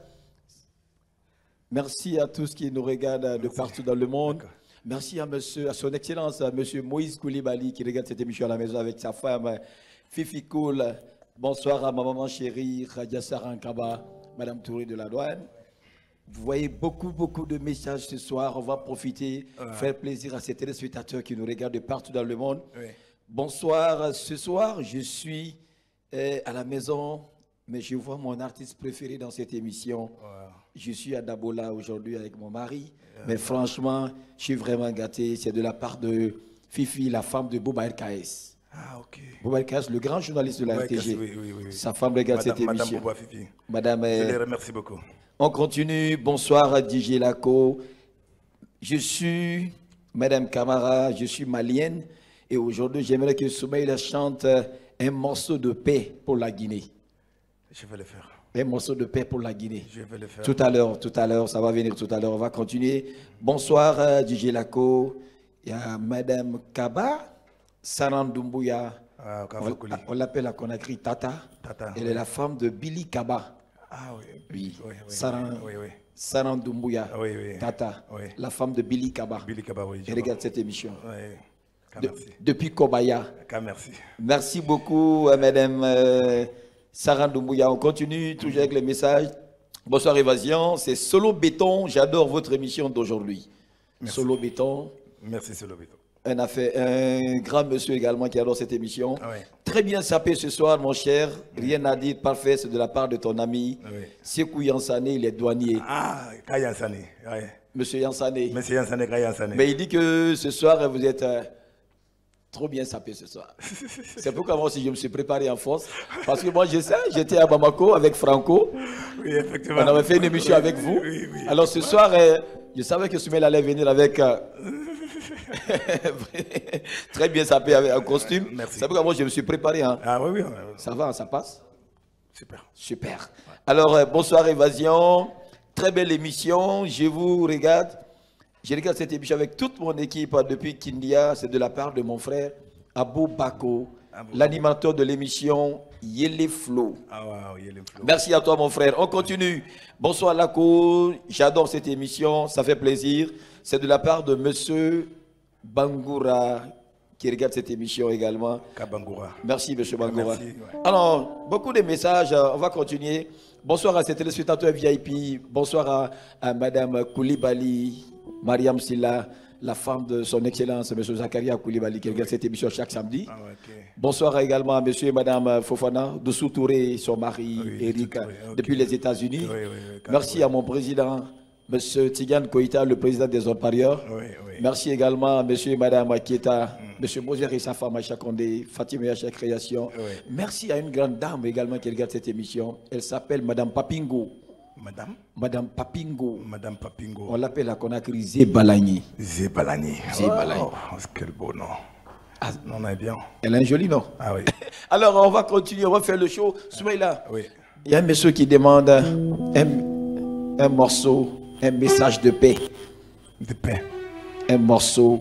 Merci à tous qui nous regardent de partout dans le monde. Merci à son excellence, monsieur Moïse Koulibaly, qui regarde cette émission à la maison avec sa femme Fifi Koul. Bonsoir à ma maman chérie, Radia Sarankaba, madame Touré de la Douane. Vous voyez beaucoup de messages ce soir. On va profiter, faire plaisir à ces téléspectateurs qui nous regardent de partout dans le monde. Oui. Bonsoir, ce soir je suis à la maison, mais je vois mon artiste préféré dans cette émission. Wow. Je suis à Dabola aujourd'hui avec mon mari, mais franchement, je suis vraiment gâté. C'est de la part de Fifi, la femme de Boba RKS. Ah, ok. Boba RKS, le grand journaliste de la RTG. Oui. Sa femme regarde cette émission. Madame Boba Fifi. Madame, je les remercie beaucoup. On continue. Bonsoir, DJ Laco. Je suis Madame Camara, je suis malienne. Et aujourd'hui, j'aimerais que Soumaïla chante un morceau de paix pour la Guinée. Je vais le faire. Un morceau de paix pour la Guinée. Je vais le faire. Tout à l'heure, ça va venir tout à l'heure. On va continuer. Bonsoir, DJ Laco. Il y a Madame Kaba, Sarandoumbouya. Ah, on l'appelle à Conakry Tata. Elle est la femme de Billy Kaba. Ah oui. Oui. Sarandoumbouya. Tata. Oui. La femme de Billy Kaba. Billy Kaba, oui. Elle regarde cette émission. Oui. Depuis Kobaya. Merci. Merci beaucoup, Madame Sarandoumbouya. On continue toujours avec les messages. Bonsoir, Évasion. C'est Solo Béton. J'adore votre émission d'aujourd'hui. Solo Béton. Merci, Solo Béton. Un grand monsieur également qui adore cette émission. Ah, oui. Très bien sapé ce soir, mon cher. Rien à dire, parfait. C'est de la part de ton ami. Ah, oui. Sekou Yansane, il est douanier. Ah, Yansane. Ouais. Monsieur Yansane. Monsieur Yansane, Yansane. Mais il dit que ce soir, vous êtes trop bien sapé ce soir. C'est pourquoi moi aussi je me suis préparé en force. Parce que moi je sais, j'étais à Bamako avec Franco. Oui, effectivement. On avait fait une émission avec vous. Oui. Alors ce soir, je savais que Soumel allait venir avec très bien sapé avec un costume. Merci. C'est pourquoi moi je me suis préparé. Hein. Ah oui. Ça va, ça passe? Super. Super. Alors bonsoir Évasion. Très belle émission. Je vous regarde. Je regarde cette émission avec toute mon équipe depuis Kindia. C'est de la part de mon frère Abou Bako, l'animateur de l'émission Yele Flow. Ah wow, Yele Flow. Merci à toi mon frère. On continue. Bonsoir Lako. J'adore cette émission. Ça fait plaisir. C'est de la part de monsieur Bangoura qui regarde cette émission également. Kabangoura. Merci monsieur Bangoura. Merci, ouais. Alors, beaucoup de messages. On va continuer. Bonsoir à ces téléspectateurs VIP. Bonsoir à madame Koulibaly. Mariam Silla, la femme de son excellence, M. Zakaria Koulibaly, qui regarde cette émission chaque samedi. Ah, okay. Bonsoir également à M. et Mme Fofana, Doussou Touré, son mari, Eric, okay. depuis les États-Unis. Oui, Merci à mon président, M. Tigane Koïta, le président des autres parieurs. Oui. Merci également à M. et Mme Kieta, M. Moser et sa femme Aïcha Kondé, Fatima Aïcha Création. Oui. Merci à une grande dame également qui regarde cette émission. Elle s'appelle Mme Papingo. Madame Papingo. Madame Papingo. On l'appelle à Conakry Zébalani. Zébalani. Zébalani. Oh, quel beau nom. Ah, non, est bien. Elle a un joli nom. Ah oui. Alors, on va continuer, on va faire le show. Soumaïla. Oui. Il y a un monsieur qui demande un morceau, un message de paix. De paix. Un morceau.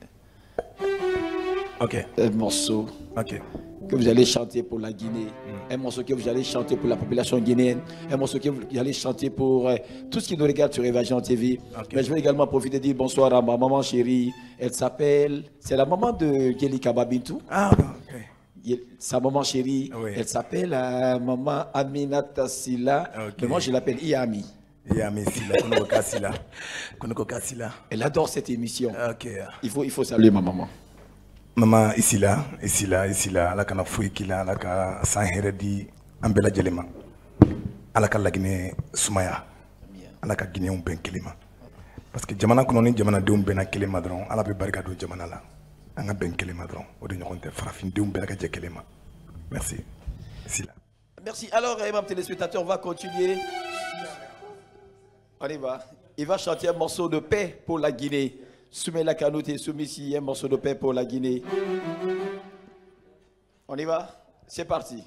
Ok. Un morceau. Ok. Que vous allez chanter pour la Guinée, un morceau que vous allez chanter pour la population guinéenne, un morceau que vous allez chanter pour tout ce qui nous regarde sur Évasion TV. Okay. Mais je vais également profiter de dire bonsoir à ma maman chérie. Elle s'appelle, c'est la maman de Gelika Babintou. Ah, ok. Sa maman chérie, Oui. elle s'appelle maman Aminata Silla. Okay. Mais moi je l'appelle Iami. Iami Silla, Konoko Silla. Elle adore cette émission. Ok. Il faut saluer ma maman. Maman ici là, ala kana foyi kila, ala ka san hɛrɛ di an bɛɛ lajɛlen ma. Ala ka laginɛ sumaya. Ala ka Guinéenw bɛn kelen ma. Parce que jamana kɔnɔ ni jamanadenw bɛnna kelen ma dɔrɔn, Ala bɛ barika don jamana la. An ka bɛn kelen ma dɔrɔn, o de ɲɔgɔn tɛ. Farafindenw bɛɛ ka jɛ kelen ma. Merci. Ici là. Merci. Alors, mes téléspectateurs, on va continuer. On y va. Il va chanter un morceau de paix pour la Guinée. Soumela Kanouté, Soumissi, un morceau de paix pour la Guinée. On y va? C'est parti.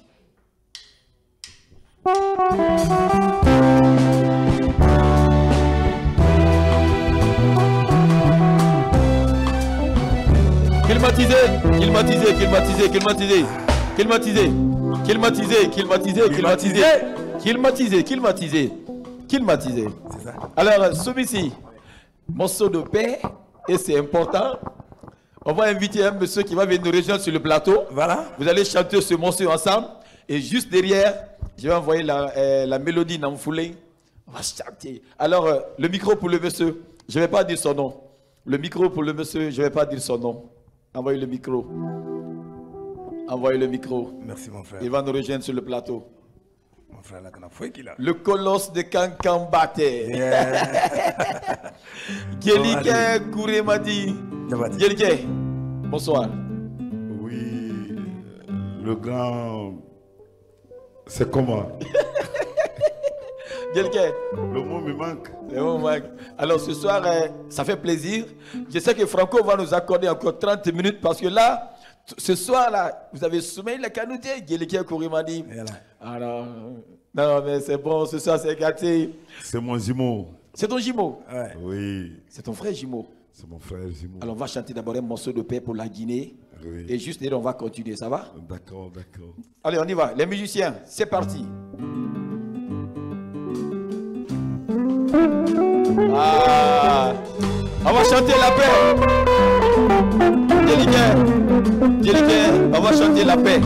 Climatisé, climatisé, climatisé, climatisé, climatisé, climatisé, climatisé, climatisé, climatisé, climatisé, climatisé. Alors, Soumissi, morceau de paix. Et c'est important. On va inviter un monsieur qui va venir nous rejoindre sur le plateau. Voilà. Vous allez chanter ce morceau ensemble. Et juste derrière, je vais envoyer la mélodie dans le foulée. On va chanter. Alors, le micro pour le monsieur. Je ne vais pas dire son nom. Le micro pour le monsieur, je ne vais pas dire son nom. Envoyez le micro. Envoyez le micro. Merci mon frère. Il va nous rejoindre sur le plateau. Mon frère, là, qu'on a fouillé qu'il a. Le colosse de Kankambate. Yeah. Gelike Kouremadi. Gelike, bonsoir. Oui, le grand. C'est comment? Gelike. Le mot me manque. Alors ce soir, ça fait plaisir. Je sais que Franco va nous accorder encore 30 minutes parce que là, ce soir-là, vous avez Soumaïla Kanouté, Gelike Kouremadi. Alors, non, mais c'est bon, ce soir c'est gâté. C'est mon jumeau. C'est ton jumeau? Ouais. Oui. C'est ton frère jumeau? C'est mon frère jumeau. Alors on va chanter d'abord un morceau de paix pour la Guinée. Oui. Et juste derrière, on va continuer, ça va? D'accord, d'accord. Allez, on y va. Les musiciens, c'est parti. Ah, on va chanter la paix. Gelike, on va chanter la paix.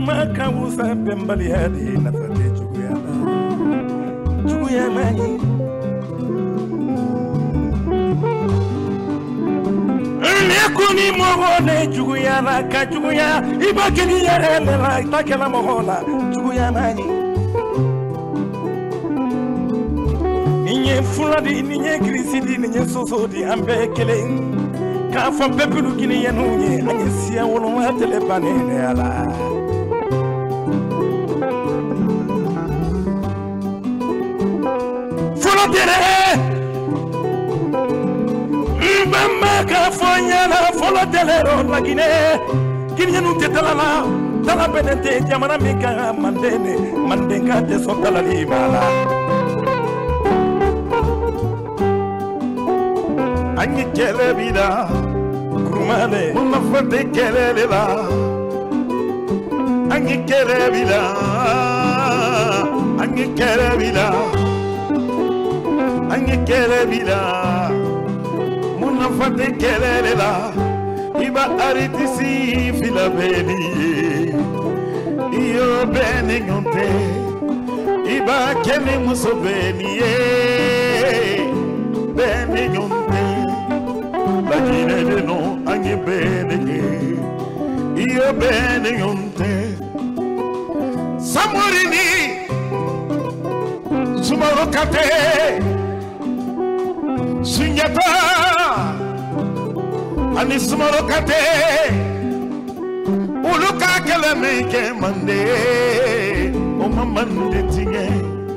Juguya mani Juguni mogone juguyana ka juguya ibakeni yarela itakela mohola juguyana ni ninye fuladi ninye krisidi ninye sosodi ambe kele ka fo pepulu kini yenunye anye sia woloma telebane ne ala fulodere Mama ka fonyana folo telero lagine kinyanu tetalala tala benete jamana mika mandene mandenga te sotala limala anyi kele vida kurumale mama fate kele la anyi kele vida anyi kele vida anyi kele vida Fate kelele la iba aritisi fila beli iyo beni ngonte iba kene muso beni beni ngonte bagine de no ange beni iyo beni ngonte samurini sumarokate sunyata Ani sumaro kate uluka kele meke mande o mamande tinge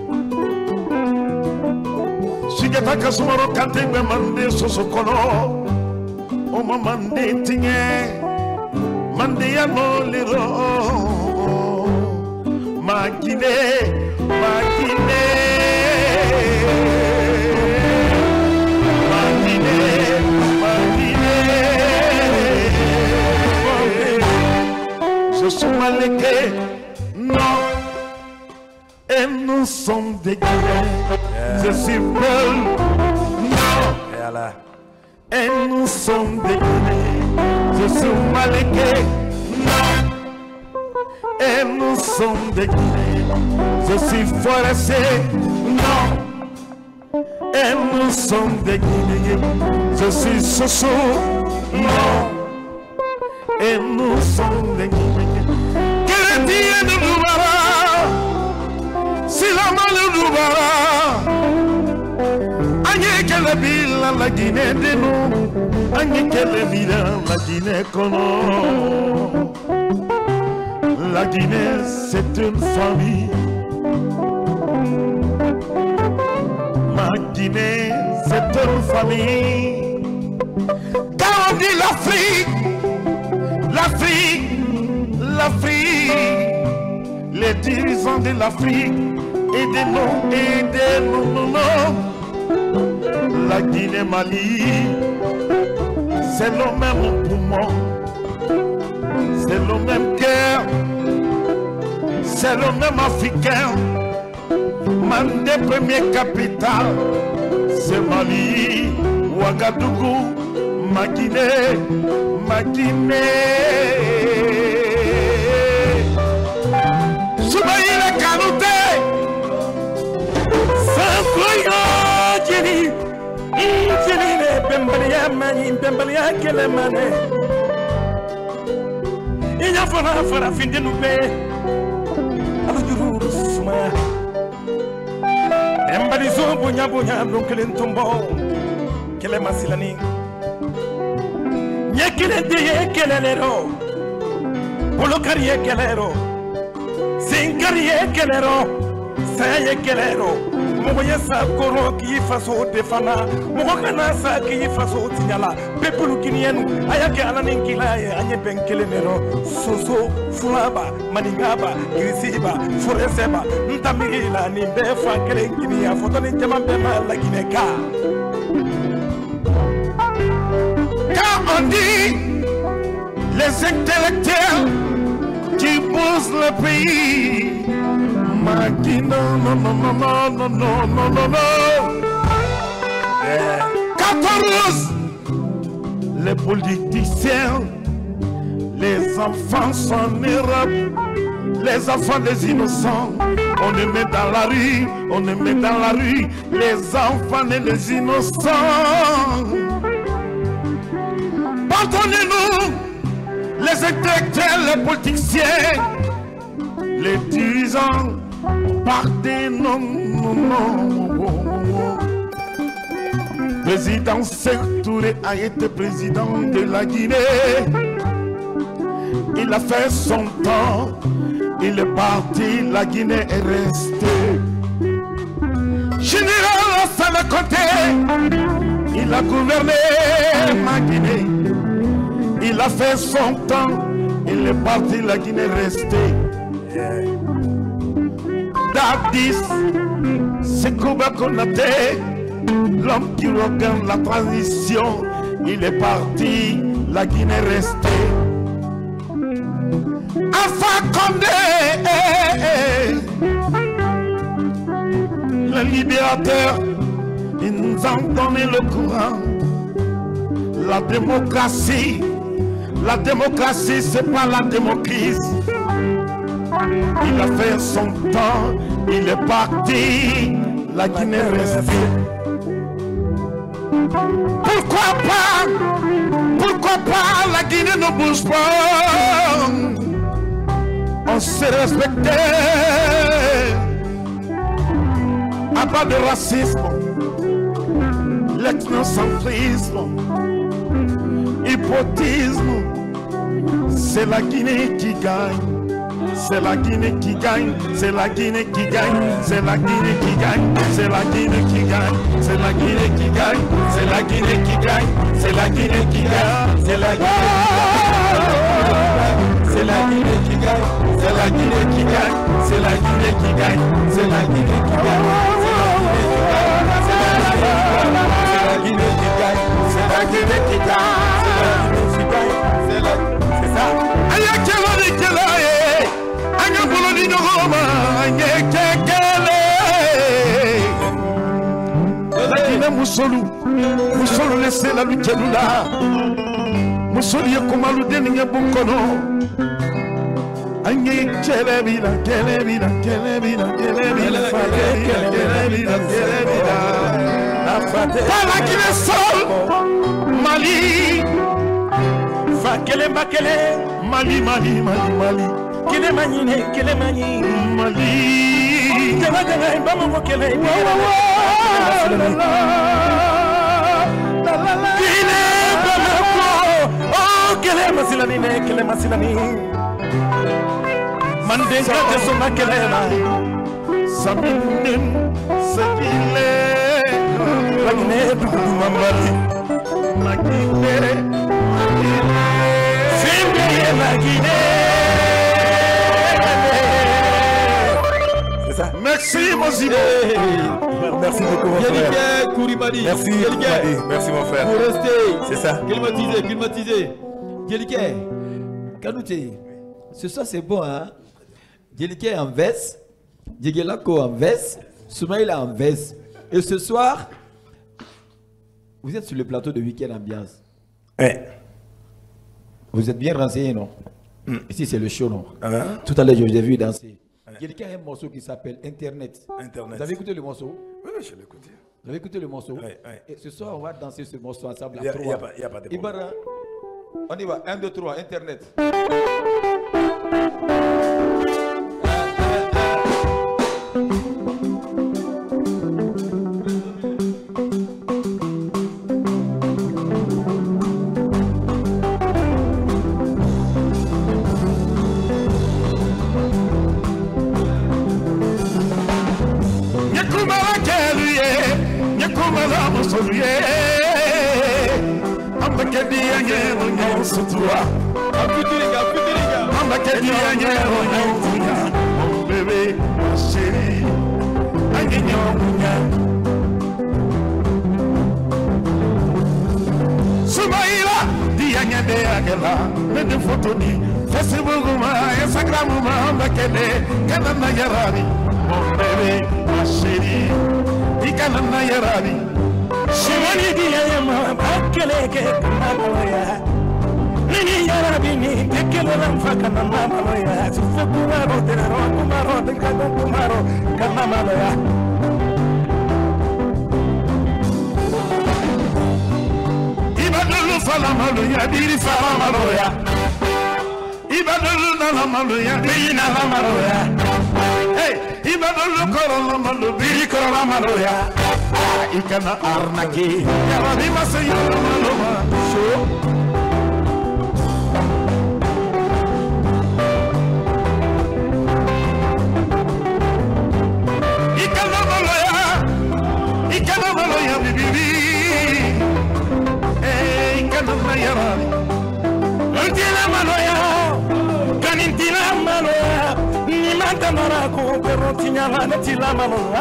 sigeta ka sumaro kate be mande sosokono o mamande tinge mande ya no liro magine Je suis malheureux, non, et nous sommes déguisés. Je suis belle, non, et nous sommes déguisés. Je suis malheureux, non, et nous sommes déguisés. Je suis forestier, non, et nous sommes déguisés. Je suis soso, non. Et nous sommes des que le Dieu nous bara, si la malle nous bara, agne que la ville la Guinée de nous, agne que la ville la Guinée kono. La Guinée c'est une famille, ma Guinée c'est une famille, car on dit l'Afrique. L'Afrique, les dirigeants de l'Afrique, aidez-nous, la Guinée-Mali, c'est le même poumon, c'est le même cœur, c'est le même Africain. Mandé première capitale, c'est Mali, Ouagadougou, ma Guinée. Soubaïla Kanouté Sankoyo Jiri Jiri Bembalia Mani Bembalia Kelemane Inya Fara Finde Nube Alajuru Suma Embali Bunya Brooklyn Tombo Kelemasilani Yekelende kelero, polokariye kelero, sinkariye kelero, saye kelero. Moye sa koro ki faso defana, mokana sa ki faso tinyala. Pepulu kinienu, ayake alanin kilaye anye ben kelenero. Soso, fulaba, maningaba, grisiba, foreseba, ntamigila ni befa kelen kinia fotoni jamambe la gineka. On dit les intellectuels qui poussent le pays. Non. 14 les politiciens, les enfants sont en Europe, les enfants des innocents. On les met dans la rue, les enfants et les innocents. Entendez-nous, les intellectuels, les politiciens, les dirigeants, partez, non, non, non. Président Sékou Touré a été président de la Guinée. Il a fait son temps, il est parti, la Guinée est restée. Général Lassana Conté, il a gouverné ma Guinée. Il a fait son temps, il est parti, la Guinée est restée. Dadis, Sékou Konaté, l'homme qui regarde la transition, il est parti, la Guinée est restée. Alpha Condé, le libérateur, il nous a donné le courant. La démocratie, c'est pas la démocratie. Il a fait son temps, il est parti, la Guinée est restée. Pourquoi pas la Guinée ne bouge pas? On s'est respecté. À bas de racisme, l'ethnocentrisme, hypotisme, c'est la Guinée qui gagne. C'est la Guinée qui gagne, c'est la Guinée qui gagne, c'est la Guinée qui gagne, c'est la Guinée qui gagne, c'est la Guinée qui gagne, c'est la Guinée qui gagne, c'est la Guinée qui gagne, c'est la Guinée qui gagne, c'est la Guinée qui gagne, c'est la Guinée qui gagne, c'est la Guinée qui gagne, c'est la Guinée qui gagne, c'est la Guinée qui gagne, c'est ça. La Guinée Moussolu laissez la lutte là. Moussolu Yakumalu Deninga Bunkono. Agne Kelebila. Pas la Guinée seule. Mali. Fakele Mali. Kele mani Mali. Kele masilani. Mandenga de sona kelema. Saminem sekile. La Guinée du Mambali. La Guinée. La Guinée. C'est ça. Merci mon Zimo. Merci beaucoup mon frère. Koulibaly. Merci Koulibaly. Merci mon frère. Pour rester. C'est ça. Climatisé. Djelike, Kanouté. Ce soir c'est bon hein. Djelike en veste. Djegelako en veste. Soumaïla en veste. Et ce soir, vous êtes sur le plateau de Week-end Ambiance. Ouais. Vous êtes bien renseigné, non? Ici, c'est le show, non? Tout à l'heure, je vous ai vu danser. Il y a un morceau qui s'appelle Internet. Vous avez écouté le morceau? Oui, je l'ai écouté. Vous avez écouté le morceau? Oui. Et ce soir, on va danser ce morceau ensemble Il à 3. n'y a pas de problème. Ibarra, on y va. 1, 2, 3, Internet. Ibadulu fala maloya biri fala maloya ibadulu na la maloya biri na la maloya hey ibadulu koro la maloya biri koro la maloya ikana arnaki ya rabi masayo la maloya ikana maloya bibi Antila maloya, kanintila maloya, ni manta marako, pero tinyala netila maloya.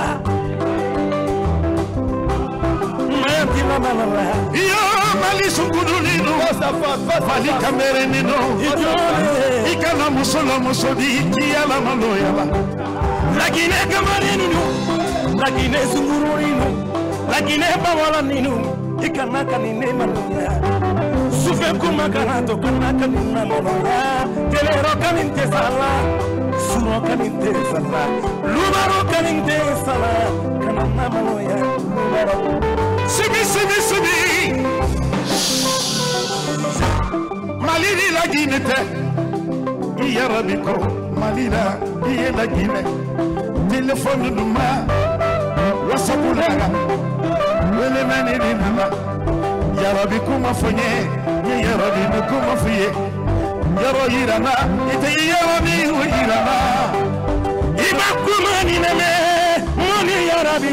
Mantila maloya. Yo mali sukuru nino, mali kamere nino. Ikana musolo musodi, kiyala maloya ba. Lagine kamere nino, lagine sukuru nino, lagine bawala nino. Ikana kanine maloya. Sufe kuma kanato kana kanina maloya. Telero kaninte sala, suro kaninte sala, lumaro kaninte sala, kanana maloya. Sibi. Malili la guinete, iya rabiko. Malila iya la guine. Téléphone numa, wasabulaga. Wele mani ni mama. Ya Rabbi kuma fonye, ya Rabbi kuma fiye. Ya Rabbi irana, ite ya Rabbi irana. Iba kuma ni neme, moni ya Rabbi.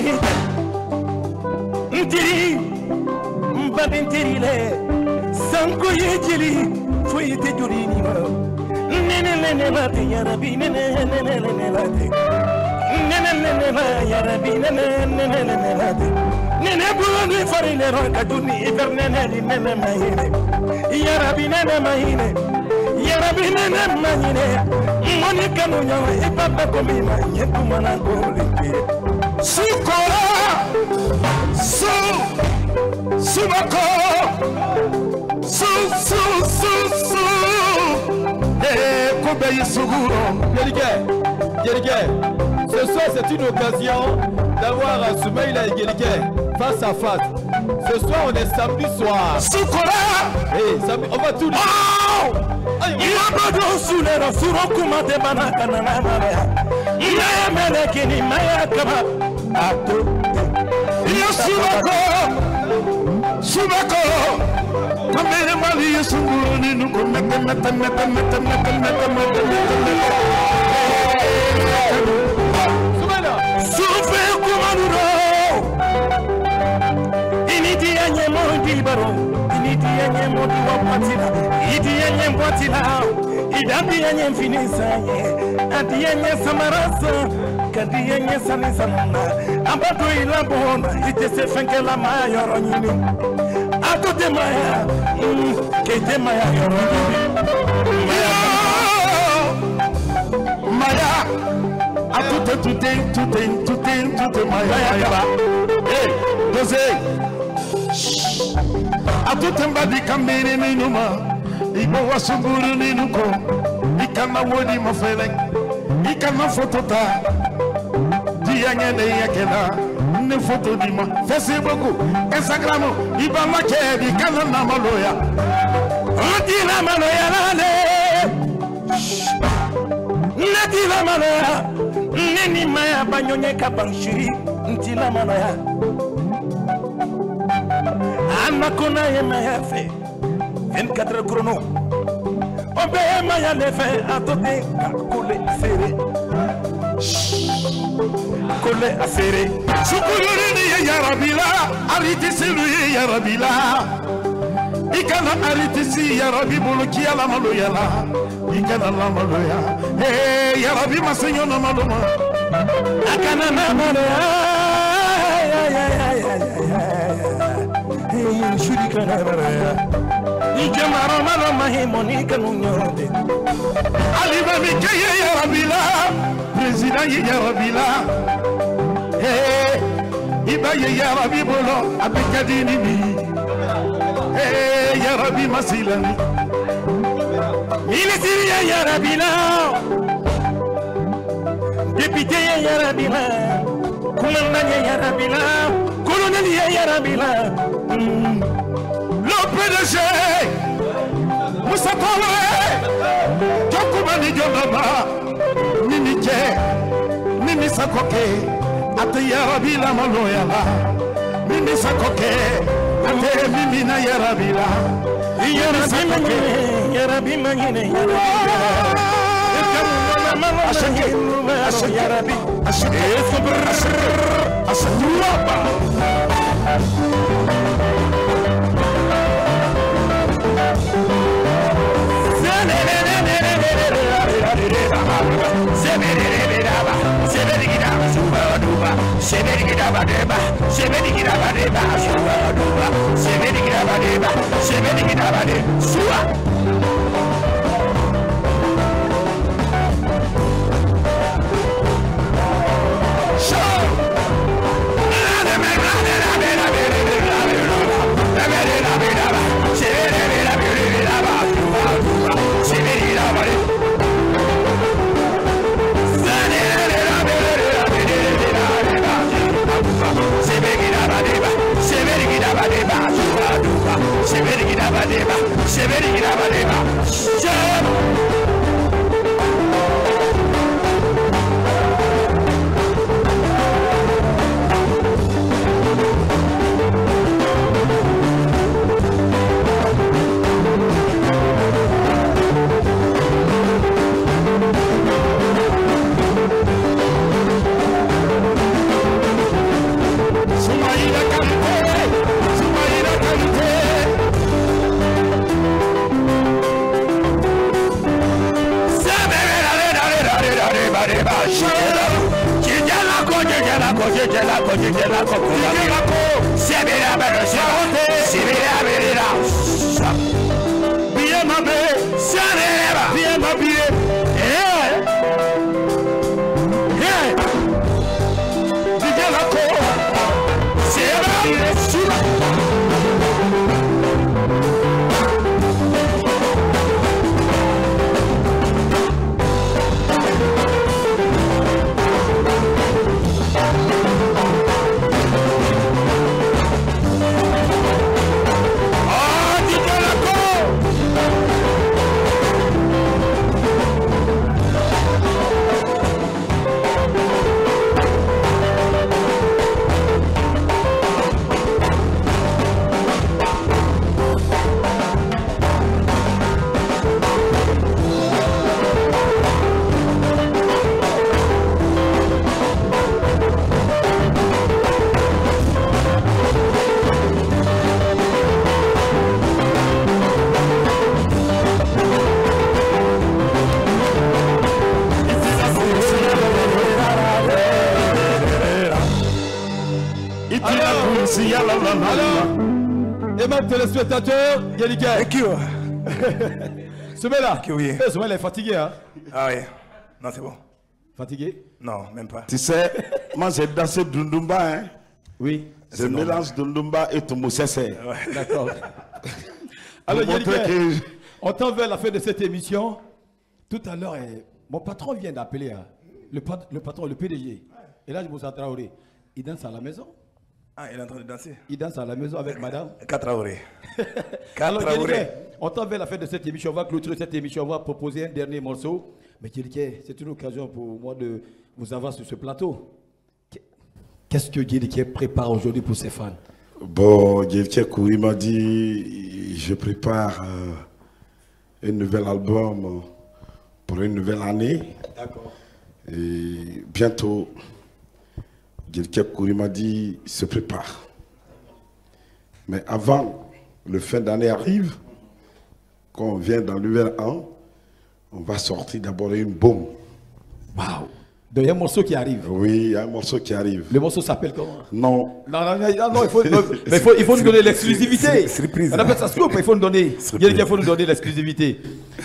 Ntiri, mbabi ntiri le, sanko yejili, fuyi te juri ni ma. Nene mate ya Rabbi, nene mate. Nene ya Rabbi, nene mate. Nene bulu farine roka duni ibernene nene mahine ya Rabbi nene mahine ya Rabbi nene mahine moni kanu nyawa ibaba komima yetu mana kolite sukora subako kobe yisuguro Gerige ce soir c'est une occasion d'avoir Soumaïla et Gerige face à face. Ce soir on est samedi soir. Soukora. Hey, samedi, on va tout dire. Il a pas de soulèvement sur un kuma de banaka na maya. Il a amené kini maya kama ato. Il a subako. Kamere mali yesunguru ni nuko mete. Souffle kumanuro. Initi yenye modi baro, initi yenye modi wapatila, iti yenye mpatila, idambi yenye mfinisa ye, ati yenye samarasa, kadi yenye sanisamana, ambato ilabona, ite se fenkela maya yoronyini, ato te maya, kete maya yoronyini, maya, ato te tute maya yaba, eh, dose. Atutemba di kamere ninuma Ibo wasunguru ninuko Ikana wodi mafele Ikana fotota Diangene yakena Ne foto di ma Facebook Instagram Iba makebi kana na maloya Oti na maloya nane Nati na maloya Nini maya banyonye kabanshiri Nti na maloya Anakona yema yafe 24 chrono Obe yema ya lefe atote kakule sere Kule asere Sukuluri ya Rabila Ariti silu ya Rabila Ikana ariti si ya Rabi buluki ya la maloya la Ikana la maloya Hey ya Rabi masenyo na maloma Akana na maloya Shuri kanaraya Ijamaro maro mahimoni kanunyode Aliba mikeye ya Rabila President ya Rabila Hey Ibaye ya Rabi bolo Abekadini mi Hey ya Rabi masilani Ministiri ya Rabila Député ya Rabila Commandant ya Rabila Colonel ya Rabila Le PDG Moussa Traoré Jokoumani Dionaba Mimi Dje Mimi Sakoke Ate Yarabi la Maloyala Mimi Sakoke Ate Mimi na Yarabila Yarabi Mangene Yarabi Mangene Ashake Ashake Yarabi Ashake Ashake Ashake Aimable téléspectateur, Yelika. Et qui Ce mec-là, oui. Ce mec-là est fatigué. Hein? Ah oui. Non, c'est bon. Fatigué? Non, même pas. Tu sais, moi j'ai dansé Dundumba, hein. Oui. Je mélange Dundumba et Toumoussese. Ouais. D'accord. Alors, Yelika, que... on tend vers la fin de cette émission. Tout à l'heure, mon patron vient d'appeler. Hein, le patron, le PDG. Et là, je Moussa Traoré. Il danse à la maison. Ah, il est en train de danser. Il danse à la maison avec madame. Traoré. Alors, Traoré. Yelika, on tend vers la fin de cette émission. On va clôturer cette émission. On va proposer un dernier morceau. Mais Yelika, c'est une occasion pour moi de vous avoir sur ce plateau. Qu'est-ce que Yelika prépare aujourd'hui pour ses fans? Bon, Yelika Kouri m'a dit, je prépare un nouvel album pour une nouvelle année. D'accord. Et bientôt, Yelika Kouri m'a dit, se prépare. Mais avant, le fin d'année arrive, quand on vient dans le nouvel an, on va sortir d'abord une bombe. Waouh! Donc il y a un morceau qui arrive. Oui, il y a un morceau qui arrive. Le morceau s'appelle comment? Non. Non, il faut nous donner l'exclusivité. Surprise. On appelle ça scoop, il faut nous donner. Il faut nous donner l'exclusivité.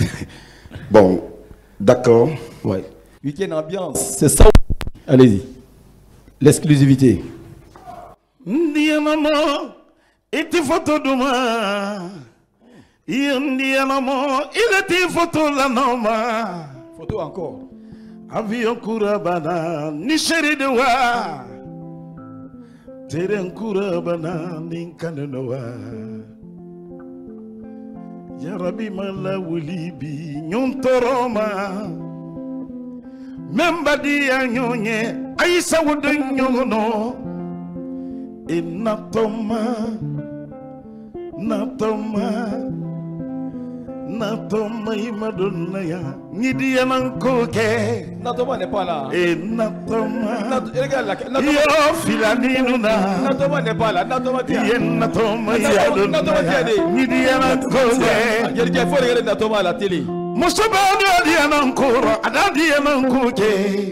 Bon, d'accord. Ouais. Week-end ambiance, c'est ça. Allez-y. L'exclusivité. Ndia maman, iti photo duma. Ndia maman, il était photo la noma. Photo encore. Avion kurabana, ni chéri de wa. Teren kurabana, ni kanenoa. Yarabi malawuli bi nyontoroma membadi anyonye aisa wudunyono inatoma natoma imadonna ya nidiya mankoke Natoma n'est pas là. natoma Regarde là. yo filaninuna Natoma n'est pas là. Natoma tiens. natoma yadonna nidiya mankoke Il faut regarder Natoma à la télé. Musabadi anankoro adadi anankoke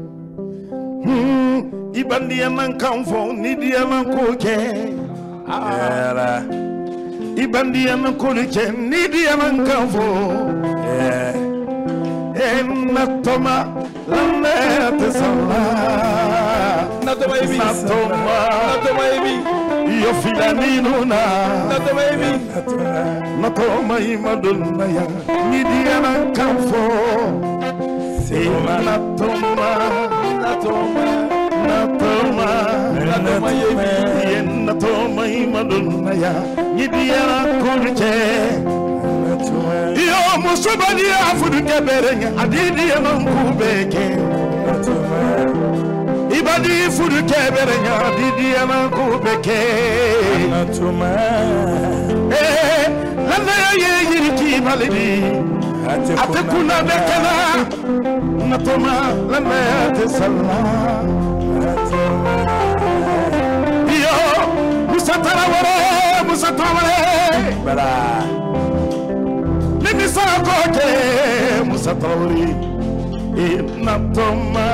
ibandi anankamfo nidi anankoke ibandi anankoke nidi anankamfo natoma lamete sala Natoma Emi. Natoma Emi. yo filaninuna Natoma Emi. natoma imadonna ya nidi anankamfo natoma natoma imadonna ya nidi anankoke yo musabadi afuduke berenya adidi anankubeke ibadi fuduke berenya adidi anankubeke lana ye yiriki malidi atekuna bekana natoma lana tesalla yo musatawale bara Nimisakoke Musatawari natoma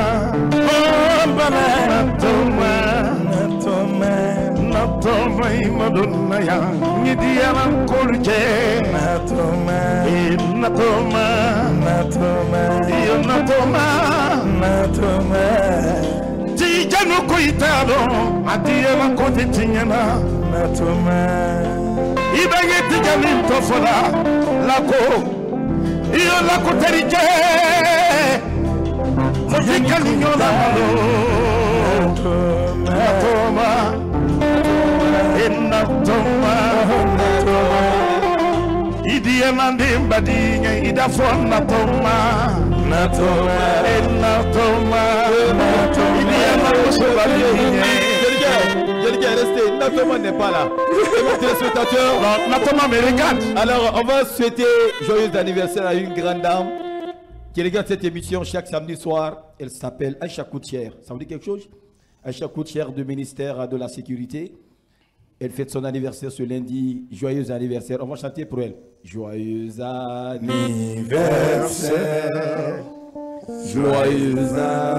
imadonna ya nidiya mankoke natoma tijanu koitado adiya mankote tinyana ibenge tijani tofola lako iyo lako terije muzikani nyola malo natoma idiye mandi mbadinya idafon natoma idiye mandi mbadinya Restez, Natoma n'est pas là. Mes téléspectateurs, Natoma me regarde. Alors, on va souhaiter joyeux anniversaire à une grande dame qui regarde cette émission chaque samedi soir. Elle s'appelle Aïcha Koutière. Ça vous dit quelque chose? Aïcha Koutière du ministère de la Sécurité. Elle fête son anniversaire ce lundi. Joyeux anniversaire. On va chanter pour elle. Joyeux anniversaire. Joyeux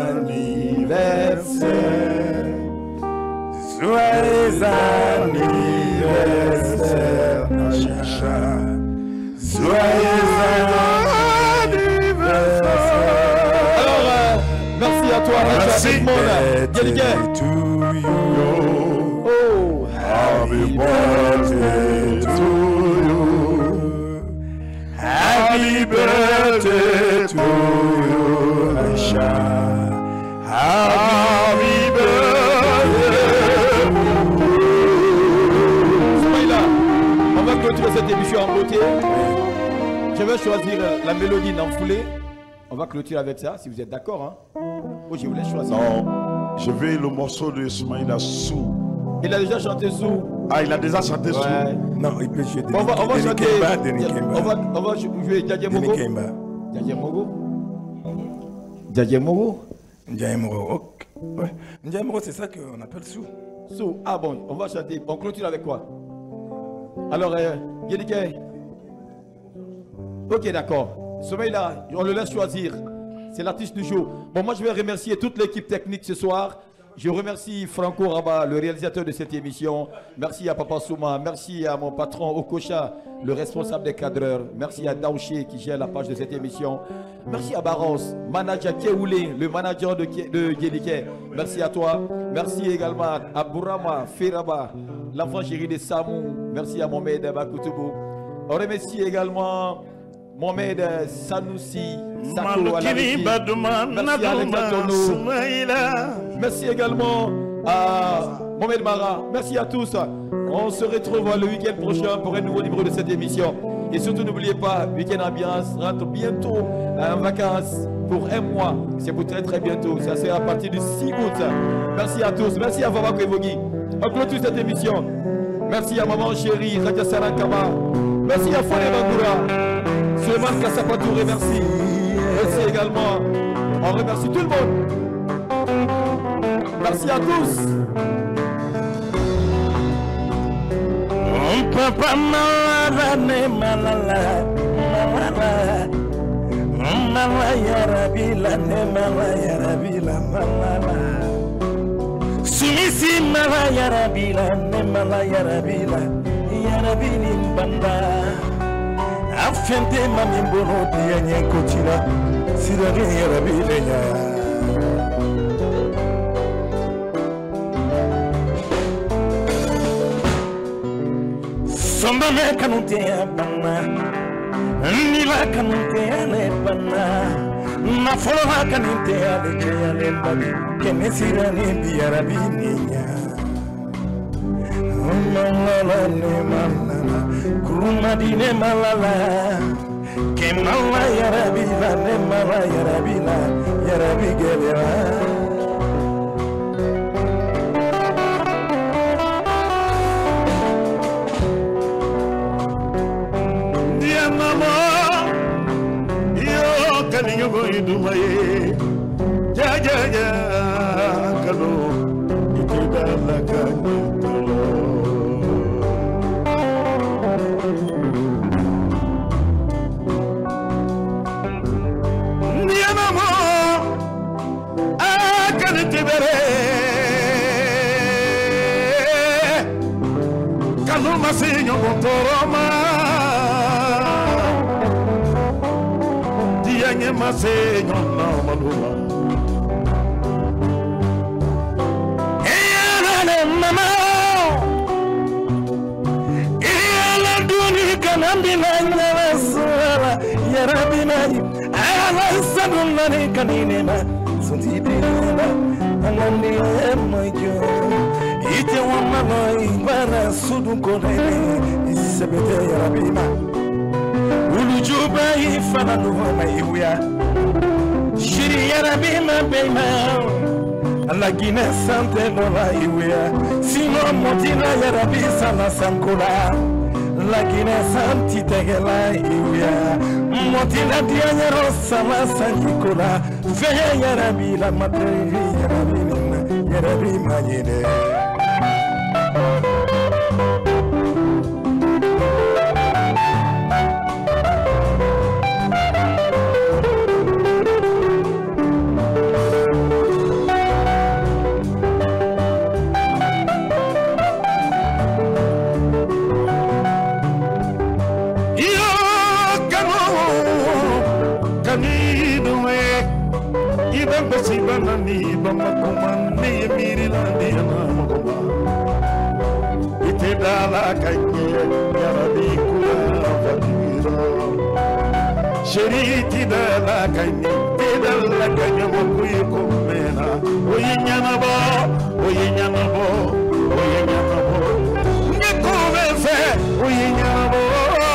anniversaire. Joyeux anniversaire, Aïcha. Joyeux anniversaire. Alors, merci à toi, Aïcha. Birthday to you. Oh, happy birthday to you. Happy birthday to you, Aïcha. Happy on va clôturer cette émission en beauté. Je vais choisir la mélodie dans foulée. On va clôturer avec ça, si vous êtes d'accord. Hein? Oh, je voulais choisir. Non, je veux le morceau de Soumaïla Sou. Il a déjà chanté Sou. Ah, il a déjà chanté Sou. Non, il peut jouer on va chanter. On va jouer Djadje Mogo. Djadje Mogo. Djadje Mogo. Djadje Mogo. Ouais. Djadje Mogo, c'est ça qu'on appelle Sou. Sou. Ah bon, on va chanter. On clôture avec quoi? Alors, Yedike. Ok, d'accord. Soumaïla, on le laisse choisir. C'est l'artiste du jour. Bon, moi, je vais remercier toute l'équipe technique ce soir. Je remercie Franco Rabat, le réalisateur de cette émission. Merci à Papa Souma. Merci à mon patron Okocha, le responsable des cadreurs. Merci à Daouché qui gère la page de cette émission. Merci à Baros, manager Keoulé, le manager de Yedike. Merci à toi. Merci également à Bourama Feraba, l'enfant chéri de Samou. Merci à Mohamed Bakoutoubo. On remercie également Mohamed Sanoussi. Merci à Alexandre. Merci également à Mohamed Mara. Merci à tous. On se retrouve le week-end prochain pour un nouveau numéro de cette émission. Et surtout, n'oubliez pas, Week-end Ambiance rentre bientôt en vacances pour un mois. C'est pour très bientôt. Ça sera à partir du 6 août. Merci à tous. Merci à Vava Kwevogi. On clôture cette émission. Merci à Maman Chérie, Radia Sarankama. Merci à Fone Bangoura. Suleiman Kassapatouré, merci. Merci également. On remercie tout le monde. Merci à tous. Papa malala ne malala malala malala ya rabila ne malala ya rabila malala sumisi malala ya rabila ne malala ya rabili banda afente mami bono dia nye kochila sirage ya rabile ya Somba me kanute abana, nila kanute alebana, na foloha kanute alebabi, kenesira ne biarabininya. Malala ne malala, kurumadi ne malala, kemala yarabila ne mala yarabila, yarabigela. Yo voy do maye ja ja ja kalo ikida la kanitolo niana mo akanitibere kalo masinyo motoroma Masenyo na maluma eyana mama eyana duni kanambila nyawasala yarabina ala sadunna ne kanina sutidina anandi emajo ite wamama ibara sudukone isebete yarabina Ulujuba ifana nuhoma iwya Shiri yarabima bema Alagine sante lola iwya Sino motina yarabisa na sankula Lagine santi tegela iwya Motina dianyaro sama sankikula Feye yarabila materi yarabima yene Ni bama kumani miri landi na magoma ite dala kanye yarabi kula fakiro sheriti dala kanye dala kanye mokuyi kumena oyinyana bo nikovefe oyinyana bo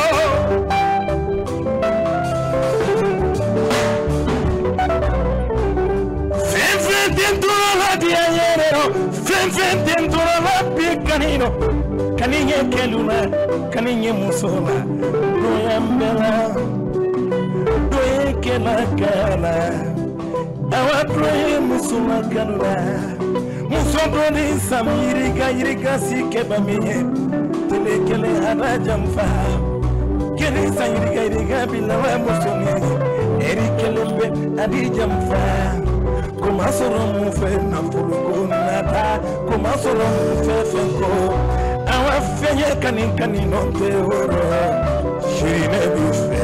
dentro la picanino caninye keluna caninye musola doyambela doye kelakala awatroye musuma kalula musodoni samiriga iriga sikeba miye telekele harajamfa kele sayiriga iriga bilawa musumi erikelembe adijamfa Kuma soro mu fe na fuluko nata Kuma soro mu fe fenko Awa fenye kani non te oro Shirine bife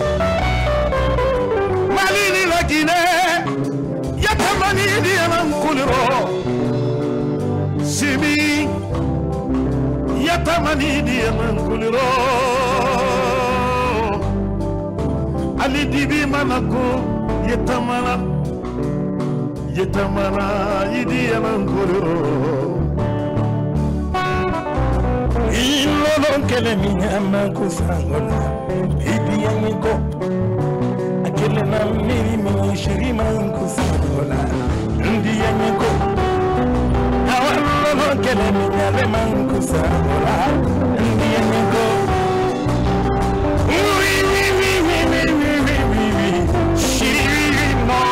Malini la Guinée Yatamani di amankuliro Simi Yatamani di amankuliro Ali dibi manako Yatamana Yetamana idi amankuliro non che le mie makusangola Baby amico Akele na miri mi shiri mankusangola Ndi amico Awalo non che le mie mankusangola Ndi amico Shiri no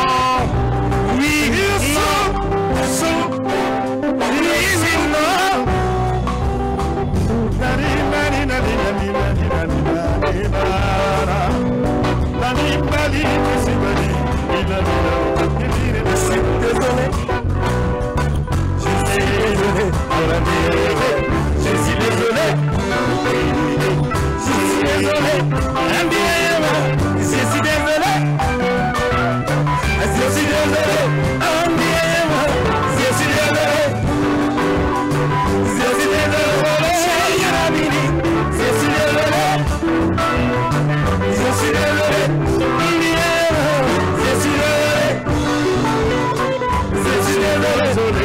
Désolé.